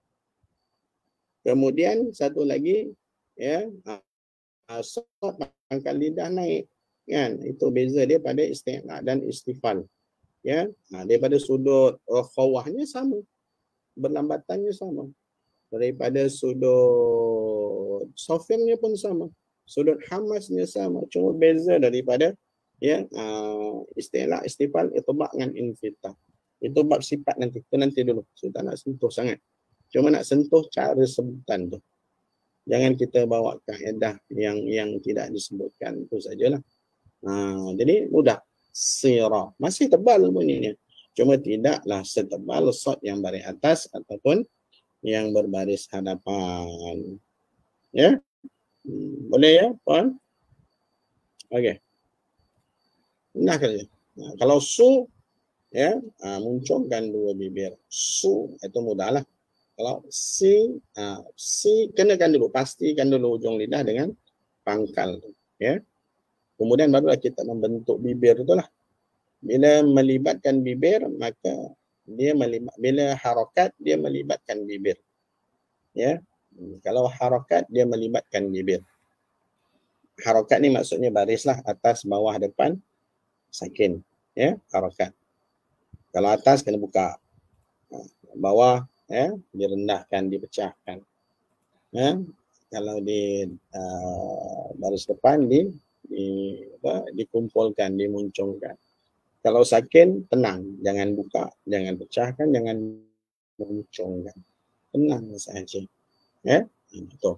A: Kemudian satu lagi, ya, sod pangkal lidah naik. Kan? Itu beza dia pada isti'la dan istifal. Ya, nah, daripada sudut uh, khawahnya sama, berlambatannya sama, daripada sudut sofinnya pun sama, sudut hamasnya sama, cuma beza daripada ya uh, istilah istifal, itibaq dengan infitah. Itu bab sifat nanti, itu nanti dulu, kita nak sentuh sangat, cuma nak sentuh cara sebutan tu. Jangan kita bawa kaedah yang yang tidak disebutkan, itu sajalah. Uh, jadi mudah. Sirah. Masih tebal bunyinya. Cuma tidaklah setebal sod yang baris atas ataupun yang berbaris hadapan. Ya? Hmm, boleh ya, Puan? Okey. Nah, kerja. Nah, kalau su, ya, uh, muncungkan dua bibir. Su, itu mudahlah. Kalau si, uh, si, kenakan dulu. Pastikan dulu ujung lidah dengan pangkal. Ya? Kemudian barulah kita membentuk bibir itulah. Bila melibatkan bibir, maka dia melibat, bila harakat dia melibatkan bibir. Ya. Kalau harakat dia melibatkan bibir. Harakat ni maksudnya barislah atas, bawah, depan, sakin. Ya, harakat. Kalau atas kena buka. Bawah ya, direndahkan, dipecahkan. Ya. Kalau di uh, baris depan di Di, apa, dikumpulkan, dimuncungkan. Kalau sakin, tenang. Jangan buka, jangan pecahkan, jangan muncungkan. Tenang saja. Ya, itu.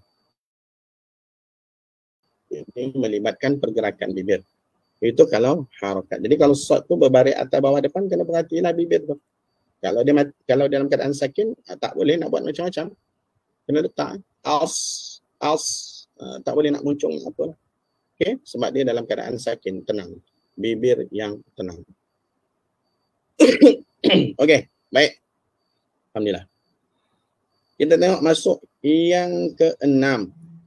A: Ini melibatkan pergerakan bibir. Itu kalau harakat. Jadi kalau sod tu berbaris atas bawah depan, kena perhatilah bibir tu. Kalau dia kalau dalam keadaan sakin, tak boleh nak buat macam-macam. Kena letak. As, as. Uh, tak boleh nak muncung apa. Okay? Sebab dia dalam keadaan sakin, tenang. Bibir yang tenang. Okey, baik. Alhamdulillah. Kita tengok masuk yang keenam.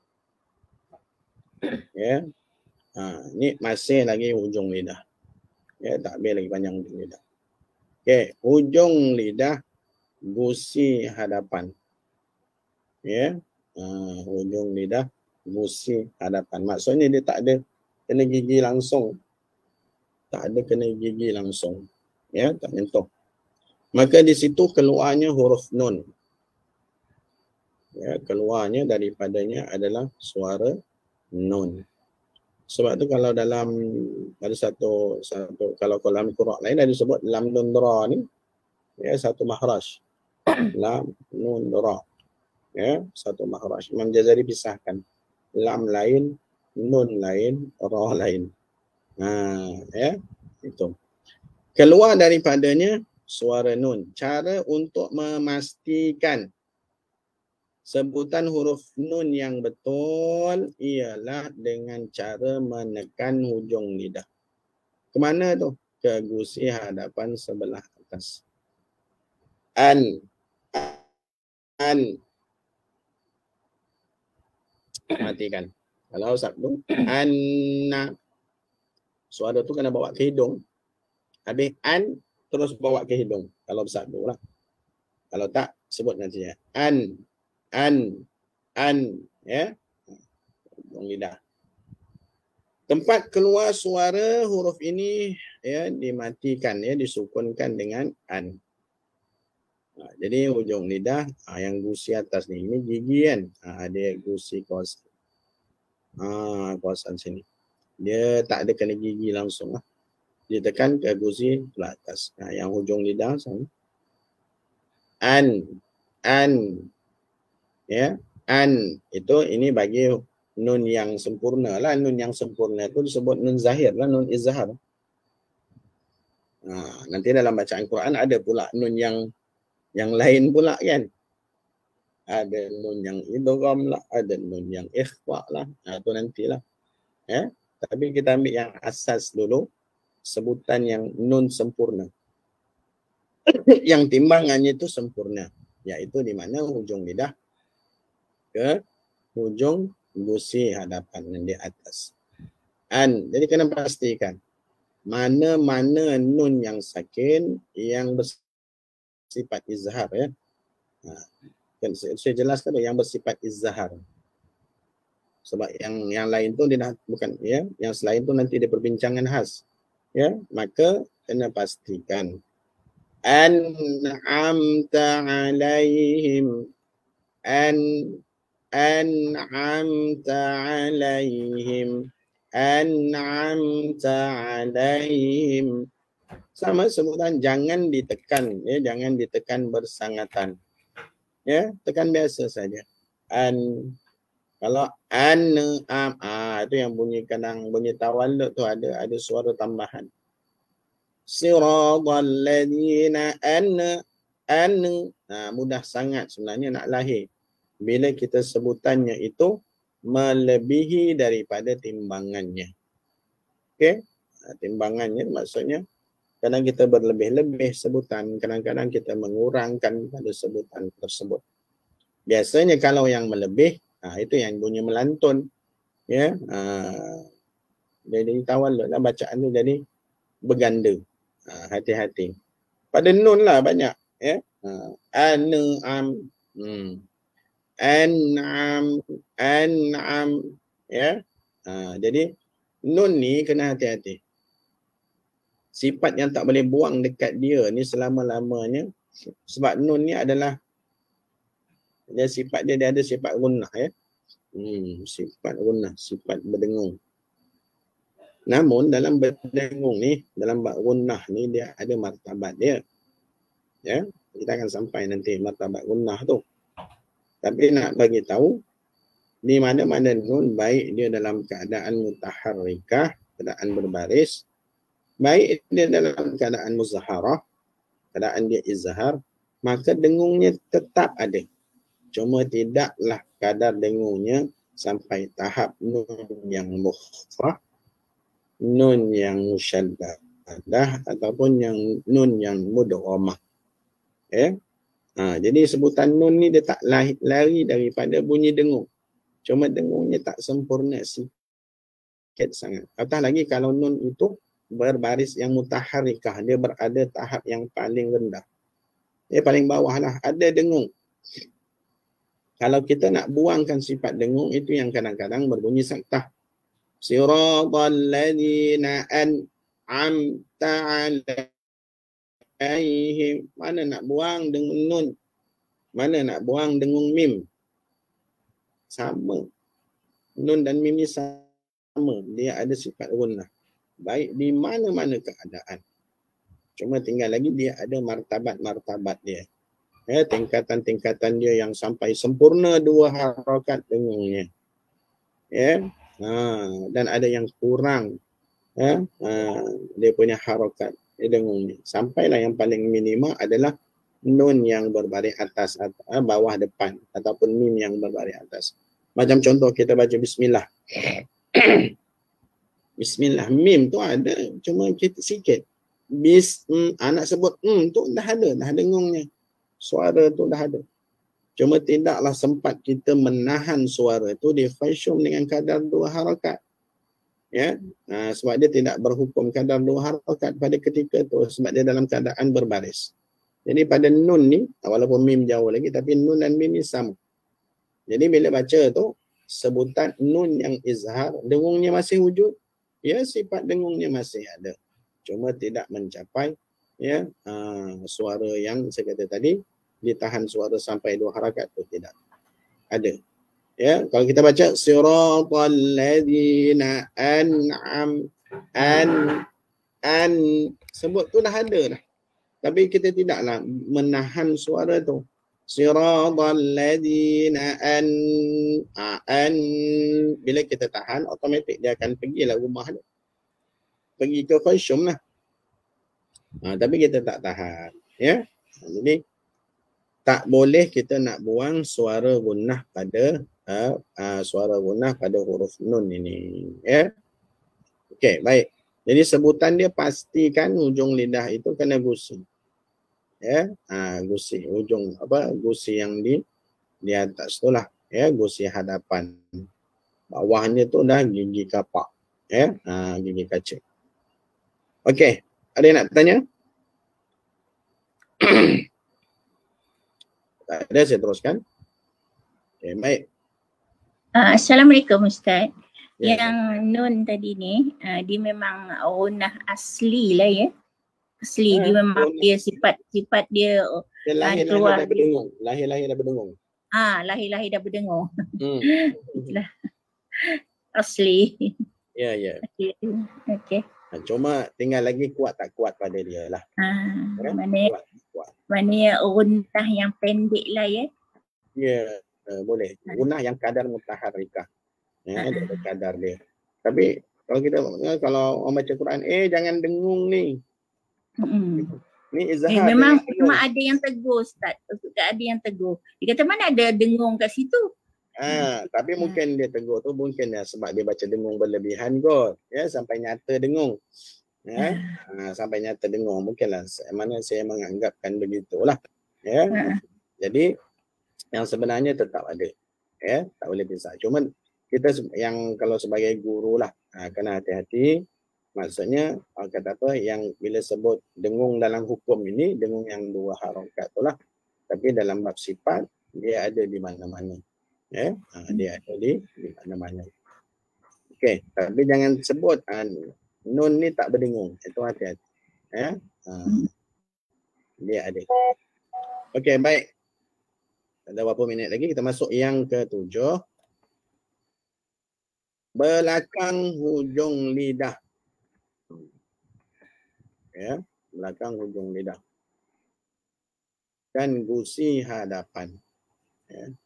A: Ya. Ha, ni masih lagi hujung lidah. Ya, tak habis lagi panjang hujung lidah. Okey, hujung lidah gusi hadapan. Ya. Ha, hujung lidah gusi hadapan. Maksudnya dia tak ada kena gigi langsung. Tak ada kena gigi langsung. Ya, tak menyentuh. Maka di situ keluarnya huruf nun. Ya, keluarnya daripadanya adalah suara nun. Sebab tu kalau dalam ada satu satu kalau dalam Quran lain ada disebut lam nun ra ni, ya, satu makhraj. Lam nun ra. Ya, satu makhraj. Imam Jazari pisahkan. Lam lain, nun lain, ra lain. Ha, ya, itu. Keluar daripadanya suara nun. Cara untuk memastikan sebutan huruf nun yang betul ialah dengan cara menekan hujung lidah. Kemana tu? Ke gusi hadapan sebelah atas. An. An. Matikan. Kalau sabdu. Anna. Suara tu kena bawa ke hidung. Habis an, terus bawa ke hidung. Kalau bersabdu lah. Kalau tak, sebut nantinya. An. An, an, ya, hujung lidah. Tempat keluar suara huruf ini, ya, dimatikan, ya, disukunkan dengan an. Ha, jadi hujung lidah, ha, yang gusi atas ni, ini gigi kan, ha, dia gusi kawasan, ha, kawasan sini. Dia tak ada kena gigi langsung lah. Dia tekan ke gusi ke atas. Ha, yang hujung lidah sana. An, an. Ya, an itu ini bagi nun yang sempurna lah. Nun yang sempurna itu disebut nun zahir lah, nun izhar. Nah, nanti dalam bacaan Quran ada pula nun yang yang lain pula kan. Ada nun yang idgham lah, ada nun yang ikhfa lah. Nah, itu nantilah. Ya, tapi kita ambil yang asas dulu, sebutan yang nun sempurna. Yang timbangannya itu sempurna, yaitu di mana hujung lidah ke hujung gusi hadapan yang di atas. An. Jadi kena pastikan mana-mana nun yang sakin yang bersifat izhar, ya. Ha, kan saya jelaskan yang bersifat izhar. Sebab yang yang lain tu dia dah, bukan, ya, yang selain tu nanti dia perbincangan khas. Ya, maka kena pastikan an'amta alaihim, an an'amta alaihim, an'amta alaihim. Sama sebutan, jangan ditekan, ya, jangan ditekan bersangatan. Ya, tekan biasa saja. An, kalau an am, ah, itu yang bunyi kadang bunyi tawallud tu ada ada suara tambahan. Siratal ladzina an an, nah, mudah sangat sebenarnya nak lahir bila kita sebutannya itu melebihi daripada timbangannya. Okey, timbangannya maksudnya kadang kita berlebih-lebih sebutan, kadang-kadang kita mengurangkan pada sebutan tersebut. Biasanya kalau yang melebih, ha, itu yang bunyi melantun, ya, ha, jadi tawallud lah bacaan tu, jadi berganda. Ha, hati-hati. Pada nun lah banyak, ya. Ha, an'am, hmm. An'am, an'am, ya. Ha, jadi nun ni kena hati-hati. Sifat yang tak boleh buang dekat dia ni selama-lamanya, sebab nun ni adalah dia sifat dia, dia ada sifat gunnah, ya. Hmm, sifat gunnah, sifat berdengung. Namun dalam berdengung ni, dalam gunnah ni dia ada martabat dia. Ya, kita akan sampai nanti martabat gunnah tu. Tapi nak bagi tahu di mana-mana nun, baik dia dalam keadaan mutaharrikah, keadaan berbaris, baik dia dalam keadaan muzahharah, keadaan dia izhar, maka dengungnya tetap ada. Cuma tidaklah kadar dengungnya sampai tahap nun yang mukhfah, nun yang musyaddadah, ataupun yang nun yang mudghamah. Ya. Ha, jadi sebutan nun ni dia tak lari, lari daripada bunyi dengung. Cuma dengungnya tak sempurna sikit sangat. Apatah lagi kalau nun itu berbaris yang mutaharrikah, dia berada tahap yang paling rendah. Dia paling bawah lah, ada dengung. Kalau kita nak buangkan sifat dengung, itu yang kadang-kadang berbunyi saktah. Siratal ladzina an'amta alaihim. Mana nak buang dengung nun? Mana nak buang dengung mim? sama. Nun dan mim ni sama. Dia ada sifat gunnah. Baik di mana-mana keadaan. Cuma tinggal lagi dia ada martabat-martabat dia. Ya, tingkatan-tingkatan dia yang sampai sempurna dua harakat dengungnya. Ya. Ha, dan ada yang kurang. Ya, ha, dia punya harakat dengungnya. Sampailah yang paling minima adalah nun yang berbaris atas atau bawah depan ataupun mim yang berbaris atas. Macam contoh kita baca bismillah. Bismillah, mim tu ada cuma kita sikit. Bis mm, anak sebut mm tu dah ada, dah dengungnya. Suara tu dah ada. Cuma tidaklah sempat kita menahan suara tu di khayshum dengan kadar dua harakat. Ya, ha, sebab dia tidak berhukum kadar dua harakat pada ketika tu sebab dia dalam keadaan berbaris. Jadi pada nun ni, walaupun mim jauh lagi, tapi nun dan mim ni sama. Jadi bila baca tu, sebutan nun yang izhar, dengungnya masih wujud. Ya, sifat dengungnya masih ada. Cuma tidak mencapai ya uh, suara yang saya kata tadi, ditahan suara sampai dua harakat tu tidak ada. Ya, kalau kita baca siratal ladzina an'am an an sebut tu dah ada dah. Tapi kita tidaklah menahan suara tu. Siratal ladzina an an bila kita tahan automatik dia akan pergilah rumah dia. Pergi ke khayshum lah. Ha, tapi kita tak tahan, ya. Jadi tak boleh kita nak buang suara gunnah pada uh, uh, suara gunnah pada huruf nun ini, ya. Okey, baik. Jadi sebutan dia pastikan hujung lidah itu kena gusi. Ya, ha, gusi hujung apa gusi yang di di atas tu lah, ya, gusi hadapan. Bawahnya tu dah gigi kapak, ya, ha, gigi kaca. Okey, ada yang nak tanya? Tak ada, saya teruskan. Okey, baik.
B: Uh, Assalamualaikum Ustaz.
A: Ya,
B: Yang nun tadi ni, uh, dia memang gunnah asli lah ya. Asli,
A: Ha,
B: dia memang
A: gunnah.
B: dia sifat-sifat dia
A: Dia lahir-lahir
B: keluar.
A: dah berdengung. Lahir-lahir dah berdengung.
B: ah lahir-lahir dah berdengung.
A: Hmm.
B: Itulah asli.
A: Ya, ya.
B: Okey. Okey.
A: Cuma tinggal lagi kuat tak kuat pada dia lah.
B: Ah,
A: Ya,
B: mana
A: kuat, kuat.
B: mana gunnah yang pendek lah ya.
A: Ya, uh, boleh. Gunnah yang kadar mutaharrikah. Ya,
B: Ha.
A: dia ada kadar dia. Tapi kalau kita kalau orang baca Quran, eh jangan dengung ni.
B: Hmm.
A: Ni
B: Eh,
A: izhar.
B: memang
A: jangan dengung.
B: memang ada yang tegur Ustaz. Ada yang tegur. Dia kata mana ada dengung kat situ.
A: Ah, tapi mungkin dia tegur tu mungkin ya sebab dia baca dengung berlebihan kot. Ya, sampai nyata dengung. Ya, ah, sampai nyata dengung. Mungkinlah mana saya menganggapkan begitulah. Ya.
B: Ha.
A: Jadi yang sebenarnya tetap ada. Ya, tak boleh pisah. Cuma kita yang kalau sebagai guru lah, ah, kena hati-hati. Maksudnya ah, kata apa yang bila sebut dengung dalam hukum ini, dengung yang dua harakat tu lah. Tapi dalam bab sifat dia ada di mana-mana. Ya, ha, dia ada di di mana-mana. Okey, tapi jangan sebut ha, nun ni tak berdengung. Itu hati-hati. Ya. Ha, dia ada. Okey, baik. Ada berapa minit lagi kita masuk yang ketujuh. Belakang hujung lidah. Ya, belakang hujung lidah. Dan gusi hadapan. Ya.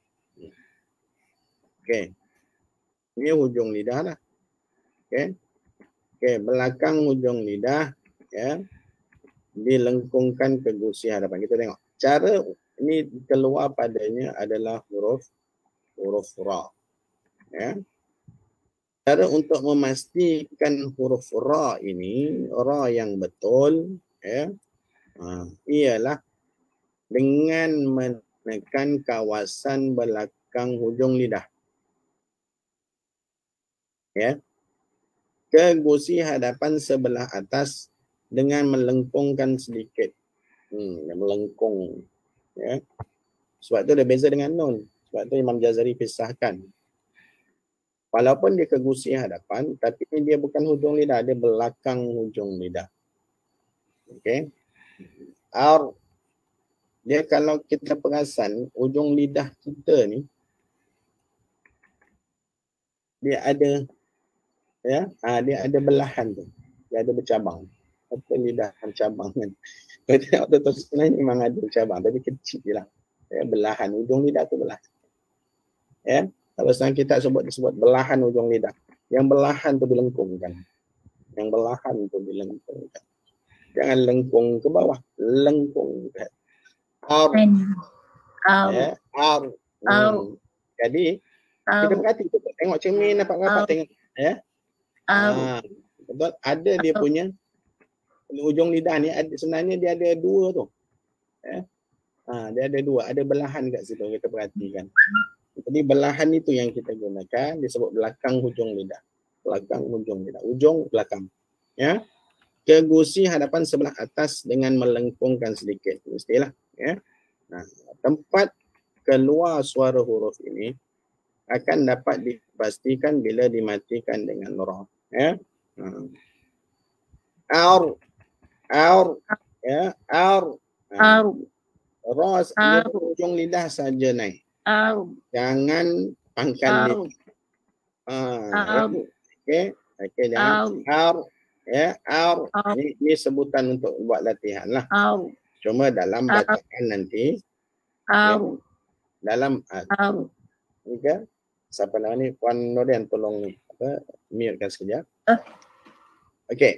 A: Okey. Ini hujung lidah lah. Okey. Okey, belakang hujung lidah ya dilengkungkan ke gusi hadapan. Kita tengok. Cara ini keluar padanya adalah huruf huruf ra. Ya. Cara untuk memastikan huruf ra ini ra yang betul ya. Ha, ialah dengan menekan kawasan belakang hujung lidah. Ya, ke gusi hadapan sebelah atas dengan melengkungkan sedikit. Hmm, melengkung. Ya. Sebab tu dia beza dengan nun. Sebab tu Imam Jazari pisahkan. Walaupun dia ke gusi hadapan, tapi dia bukan hujung lidah, dia belakang hujung lidah. Okey. Ar, dia kalau kita perasan, hujung lidah kita ni, dia ada ya, ha, dia ada belahan tu. Dia ada bercabang. Apa lidah bercabang kan. Kalau tengok tu sebenarnya memang ada bercabang tapi kecil je lah. Ya, belahan ujung lidah tu belahan. Ya, kalau sekarang kita sebut disebut belahan ujung lidah. Yang belahan tu dilengkungkan. Yang belahan tu dilengkungkan. Jangan lengkung ke bawah, lengkungkan. Ar.
B: Au.
A: Ya, ar. Hmm. Jadi kita
B: Au.
A: perhati kita tengok cermin rapat-rapat tengok ya.
B: Au.
A: Ha, betul ada dia punya ujung lidah ni ada, sebenarnya dia ada dua tu. Ya. Ha, dia ada dua, ada belahan kat situ kita perhatikan. Jadi belahan itu yang kita gunakan disebut belakang hujung lidah. Belakang hujung lidah, ujung belakang. Ya. Ke gusi hadapan sebelah atas dengan melengkungkan sedikit. Mestilah ya. Nah, tempat keluar suara huruf ini akan dapat dipastikan bila dimatikan dengan ra. Ya. Hmm. Ar, ar, ya, ar.
B: Ar.
A: Ra dia ujung lidah saja naik.
B: Ar.
A: Jangan pangkal lidah. Ah, okey, okey jangan ar, ya, ar. Ini, ini sebutan untuk buat latihan lah.
B: Ar.
A: Cuma dalam bacaan nanti,
B: Ar.
A: ya, dalam
B: Ar.
A: okay. Siapa nama ni? Puan Norian tolong ni. Apa? Mute-kan sekejap.
B: Uh.
A: Okey.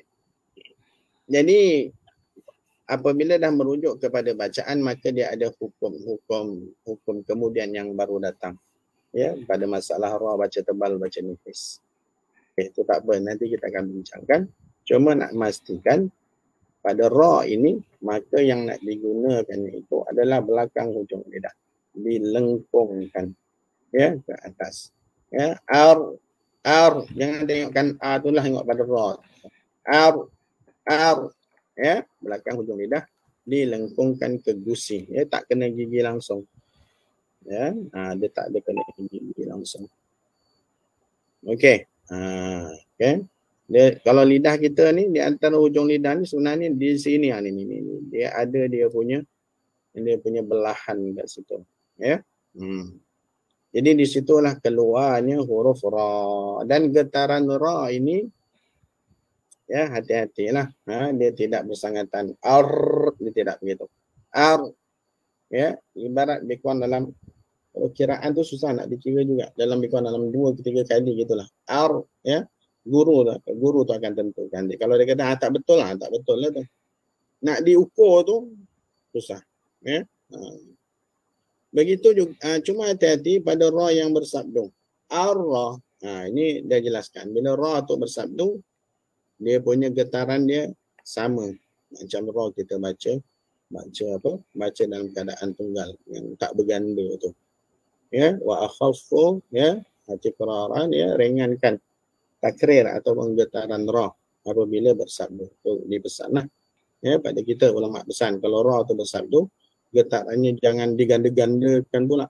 A: Jadi apabila dah merujuk kepada bacaan maka dia ada hukum-hukum hukum kemudian yang baru datang. Ya, pada masalah ra baca tebal baca nipis. Okay, itu tak apa, nanti kita akan bincangkan. Cuma nak memastikan pada ra ini maka yang nak digunakan itu adalah belakang hujung lidah. Dilengkungkan ya ke atas. Ya, ar ar jangan tengokkan a itulah tengok pada ra. Ar ar ya, belakang hujung lidah dilengkungkan ke gusi. Ya, tak kena gigi langsung. Ya, ha, dia tak ada kena gigi langsung. Okey. Ha, okey. Dia kalau lidah kita ni di antara hujung lidah ni sebenarnya di sini ha, ni, ni, ni, ni. Dia ada dia punya dia punya belahan kat situ. Ya. Hmm. Jadi di situlah keluarnya huruf ra dan getaran ra ini ya hati-hatilah. Ha, dia tidak bersangatan ar, dia tidak begitu. Ar ya, ibarat bikuan dalam kiraan tu susah nak dikira juga. Dalam bikuan dalam dua ketiga kali gitulah. Ar ya, guru tu guru tu akan tentukan. Jadi, kalau dia kata ah, tak betul lah, tak betul lah tu. Nak diukur tu susah. Ya. Ha. Begitu juga, uh, cuma hati-hati pada ra yang bersabdu. Ar-ra, ha, ini dia jelaskan. Bila ra tu bersabdu, dia punya getaran dia sama. Macam ra kita baca, baca apa? Baca dalam keadaan tunggal yang tak berganda tu. Ya, wa akhaffu ya, tikraran ya, ringankan takrir ataupun getaran ra apabila bersabdu. Tu dipesanlah. Ya, pada kita ulama pesan kalau ra tu bersabdu, getarannya jangan diganda-gandakan pula.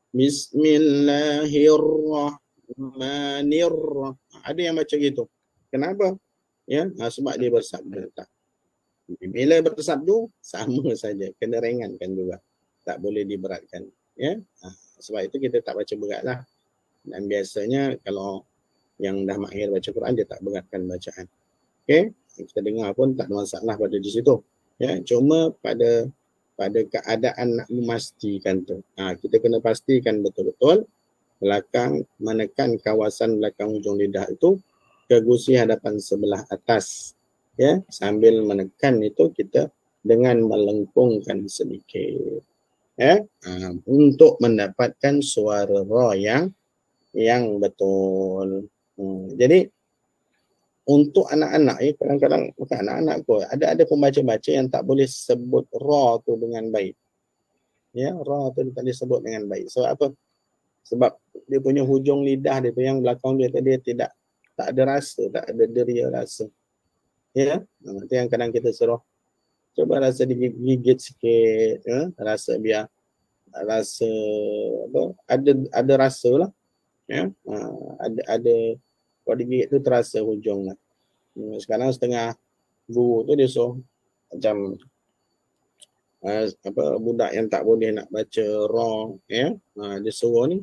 A: Bismillahirrahmanirrahim. Ada yang baca gitu. Kenapa? Ya, sebab dia bersabdu. Tak. Bila bersabdu sama saja, kena ringankan juga. Tak boleh diberatkan. Ya, sebab itu kita tak baca beratlah. Dan biasanya kalau yang dah mahir baca Quran dia tak beratkan bacaan. Okey, kita dengar pun tak ada masalah pada di situ. Ya, cuma pada pada keadaan nak memastikan tu. Ha, kita kena pastikan betul-betul belakang menekan kawasan belakang hujung lidah itu ke gusi hadapan sebelah atas. Ya, sambil menekan itu kita dengan melengkungkan sedikit. Ya, ha, untuk mendapatkan suara ra yang yang betul. Hmm, jadi untuk anak-anak ya, kadang-kadang bukan anak-anak pun ada ada pembaca-baca yang tak boleh sebut ra tu dengan baik. Ya, ra tu tak boleh sebut dengan baik. Sebab apa? Sebab dia punya hujung lidah dia tu yang belakang dia tadi tidak tak ada rasa, tak ada deria rasa. Ya, nanti yang kadang kita suruh coba rasa digigit sikit, ya, rasa biar rasa apa? Ada ada rasa lah. Ya, ha, ada ada kalau digigit tu terasa hujung lah. Hmm, sekarang setengah guru tu dia suruh macam uh, apa budak yang tak boleh nak baca ra ya, uh, dia suruh ni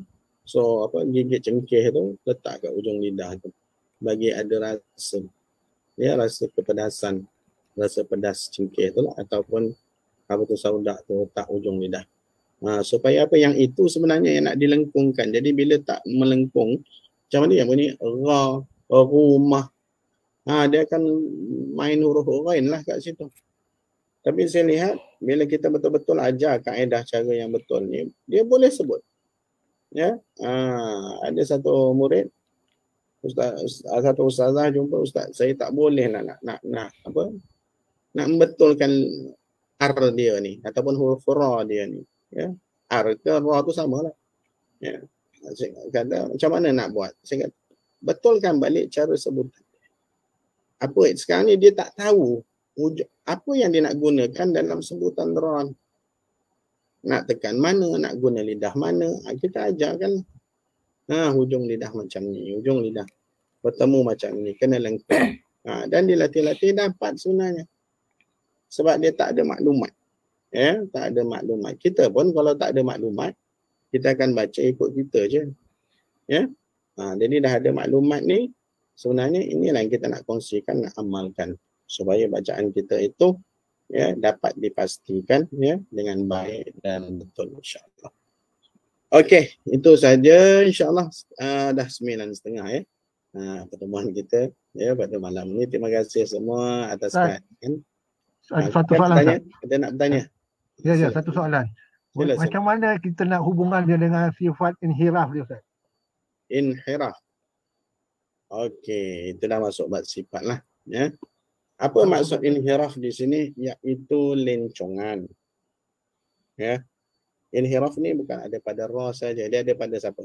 A: So apa gigit cengkeh tu letak kat ujung lidah tu. Bagi ada rasa. Ya, rasa kepedasan. Rasa pedas cengkeh tu lah. Ataupun apa tu saudak tu letak ujung lidah. Ha, supaya apa yang itu sebenarnya yang nak dilengkungkan. Jadi bila tak melengkung, macam mana yang bunyi ra, rumah. Ha, dia akan main huruf ghain lah kat situ. Tapi saya lihat bila kita betul-betul ajar kaedah cara yang betul ni, dia boleh sebut. Ya, ha, ada satu murid, ustaz, satu ustazah jumpa ustaz, saya tak boleh nak nak nak, nak apa? Nak membetulkan R dia ni ataupun huruf ra dia ni. Ya, R ke ra tu samalah. Ya. Saya kata macam mana nak buat? Saya kata betulkan balik cara sebutan. Apa sekarang ni dia tak tahu apa yang dia nak gunakan dalam sebutan ra. Nak tekan mana, nak guna lidah mana, kita ajarkan. Ha, hujung lidah macam ni, hujung lidah bertemu macam ni, kena lengkap. Ha, dan dilatih-latih dapat sebenarnya. Sebab dia tak ada maklumat. Ya, tak ada maklumat. Kita pun kalau tak ada maklumat, kita akan baca ikut kita je. Ya. Ha, jadi dah ada maklumat ni, sebenarnya inilah yang kita nak kongsikan, nak amalkan supaya bacaan kita itu ya dapat dipastikan ya dengan baik dan betul insya-Allah. Okey, itu saja insya-Allah uh, dah sembilan setengah ya. Uh, pertemuan kita ya pada malam ni. Terima kasih semua atas perhatian.
E: Ada satu soalan.
A: Tanya, kita nak bertanya.
E: Ya ya, satu soalan.
A: Sila,
E: Macam
A: sila.
E: mana kita nak hubungan dia dengan sifat inhiraf dia Ustaz?
A: Inhiraf. Okey, itu dah masuk bab sifat lah. Ya. Apa maksud inhiraf di sini? Iaitu lencongan. Ya. Inhiraf ni bukan ada pada ra saja, dia ada pada siapa?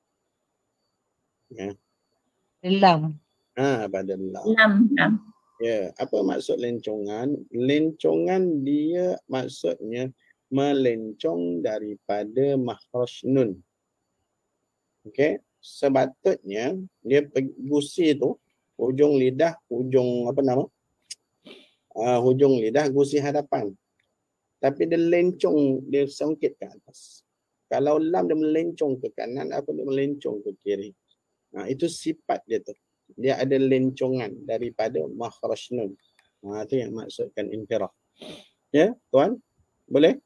A: Ya.
D: Lam.
A: Ah, ha, pada lam.
B: Lam, lam.
A: Ya, apa maksud lencongan? Lencongan dia maksudnya melencong daripada makhraj nun. Okey, sepatutnya dia gusi tu hujung lidah, hujung apa nama? Uh, hujung lidah gusi hadapan. Tapi dia lencong, dia songkit ke atas. Kalau lam dia melencong ke kanan, apa dia melencong ke kiri. Nah, itu sifat dia tu. Dia ada lencongan daripada makhraj nun. Ha, itu yang maksudkan inhiraf. Ya, tuan? Boleh?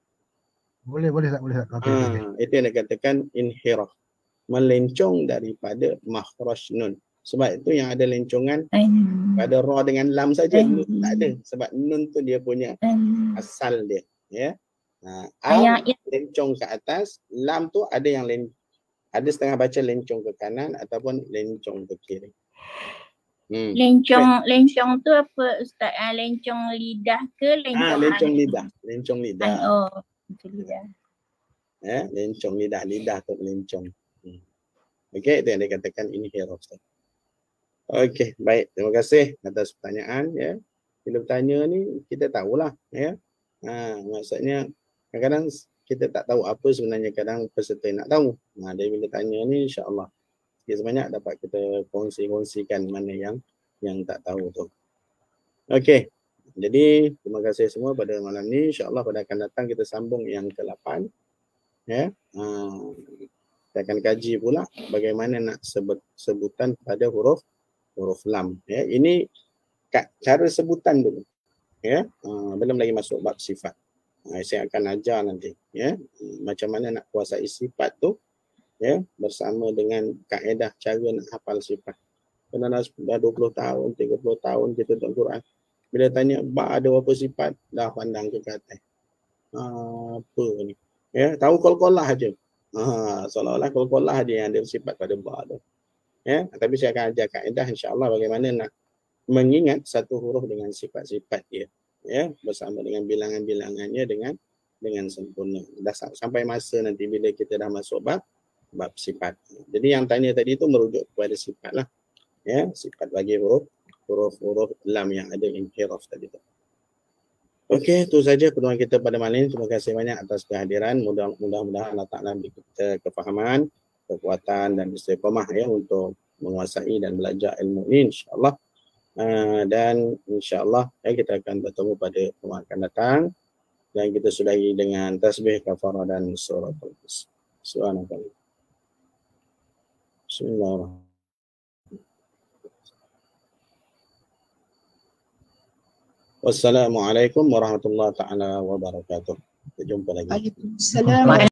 E: Boleh, boleh tak? Boleh tak? Okay,
A: ha,
E: okay.
A: Itu yang dikatakan inhiraf. Melencong daripada makhraj nun. Sebab itu yang ada lencongan pada ra dengan lam saja, nun tak ada. Sebab nun tu dia punya asal dia. Ya. Ha, am lencong ke atas, lam tu ada yang len, ada setengah baca lencong ke kanan ataupun lencong ke kiri. Hmm.
B: Lencong, lencong tu apa Ustaz? Ah, lencong lidah ke lencong?
A: Ah, lencong lidah, lencong lidah.
B: Oh, lencong lidah.
A: Ya, lencong lidah, lidah tu lencong. Hmm. Okey, itu yang dikatakan inhiraf. Okey, baik. Terima kasih atas pertanyaan. Ya, bila bertanya ni kita tahulah. Ya, ha, maksudnya kadang-kadang kita tak tahu apa sebenarnya kadang peserta nak tahu. Nah, dia bila tanya ni insya-Allah sikit sebanyak dapat kita kongsi-kongsikan mana yang yang tak tahu tu. Okey. Jadi terima kasih semua pada malam ni. Insya-Allah pada akan datang kita sambung yang ke lapan. Ya. Ha, kita akan kaji pula bagaimana nak sebut sebutan pada huruf huruf lam. Ya, ini cara sebutan dulu. Ya, ha, belum lagi masuk bab sifat. Ha, saya akan ajar nanti ya macam mana nak kuasai sifat tu ya bersama dengan kaedah cara nak hafal sifat. Kerana dah dua puluh tahun, tiga puluh tahun kita tengok Quran. Bila tanya ba ada berapa sifat, dah pandang ke atas. Ha, apa ni? Ya, tahu qalqalah aja. Ha, seolah-olah qalqalah dia yang ada sifat pada ba tu. Ya, tapi saya akan ajar kaedah insya-Allah bagaimana nak mengingat satu huruf dengan sifat-sifat dia. Ya, bersama dengan bilangan-bilangannya dengan dengan sempurna. Dah sampai masa nanti bila kita dah masuk bab bab sifat. Jadi yang tanya tadi itu merujuk kepada sifat lah. Ya, sifat bagi huruf huruf-huruf lam yang ada inhiraf tadi tu. Okey, itu saja pertemuan kita pada malam ini. Terima kasih banyak atas kehadiran. Mudah-mudahan Allah Taala beri kita kefahaman, kekuatan dan istiqamah ya untuk menguasai dan belajar ilmu ini insya-Allah. Uh, dan insya-Allah ya, kita akan bertemu pada pertemuan akan datang dan kita sudahi dengan tasbih kafarah dan surah al-Qur'an. Subhanallah. Bismillahirrahmanirrahim. Wassalamualaikum warahmatullahi taala wabarakatuh. Kita jumpa lagi.
D: Waalaikumsalam.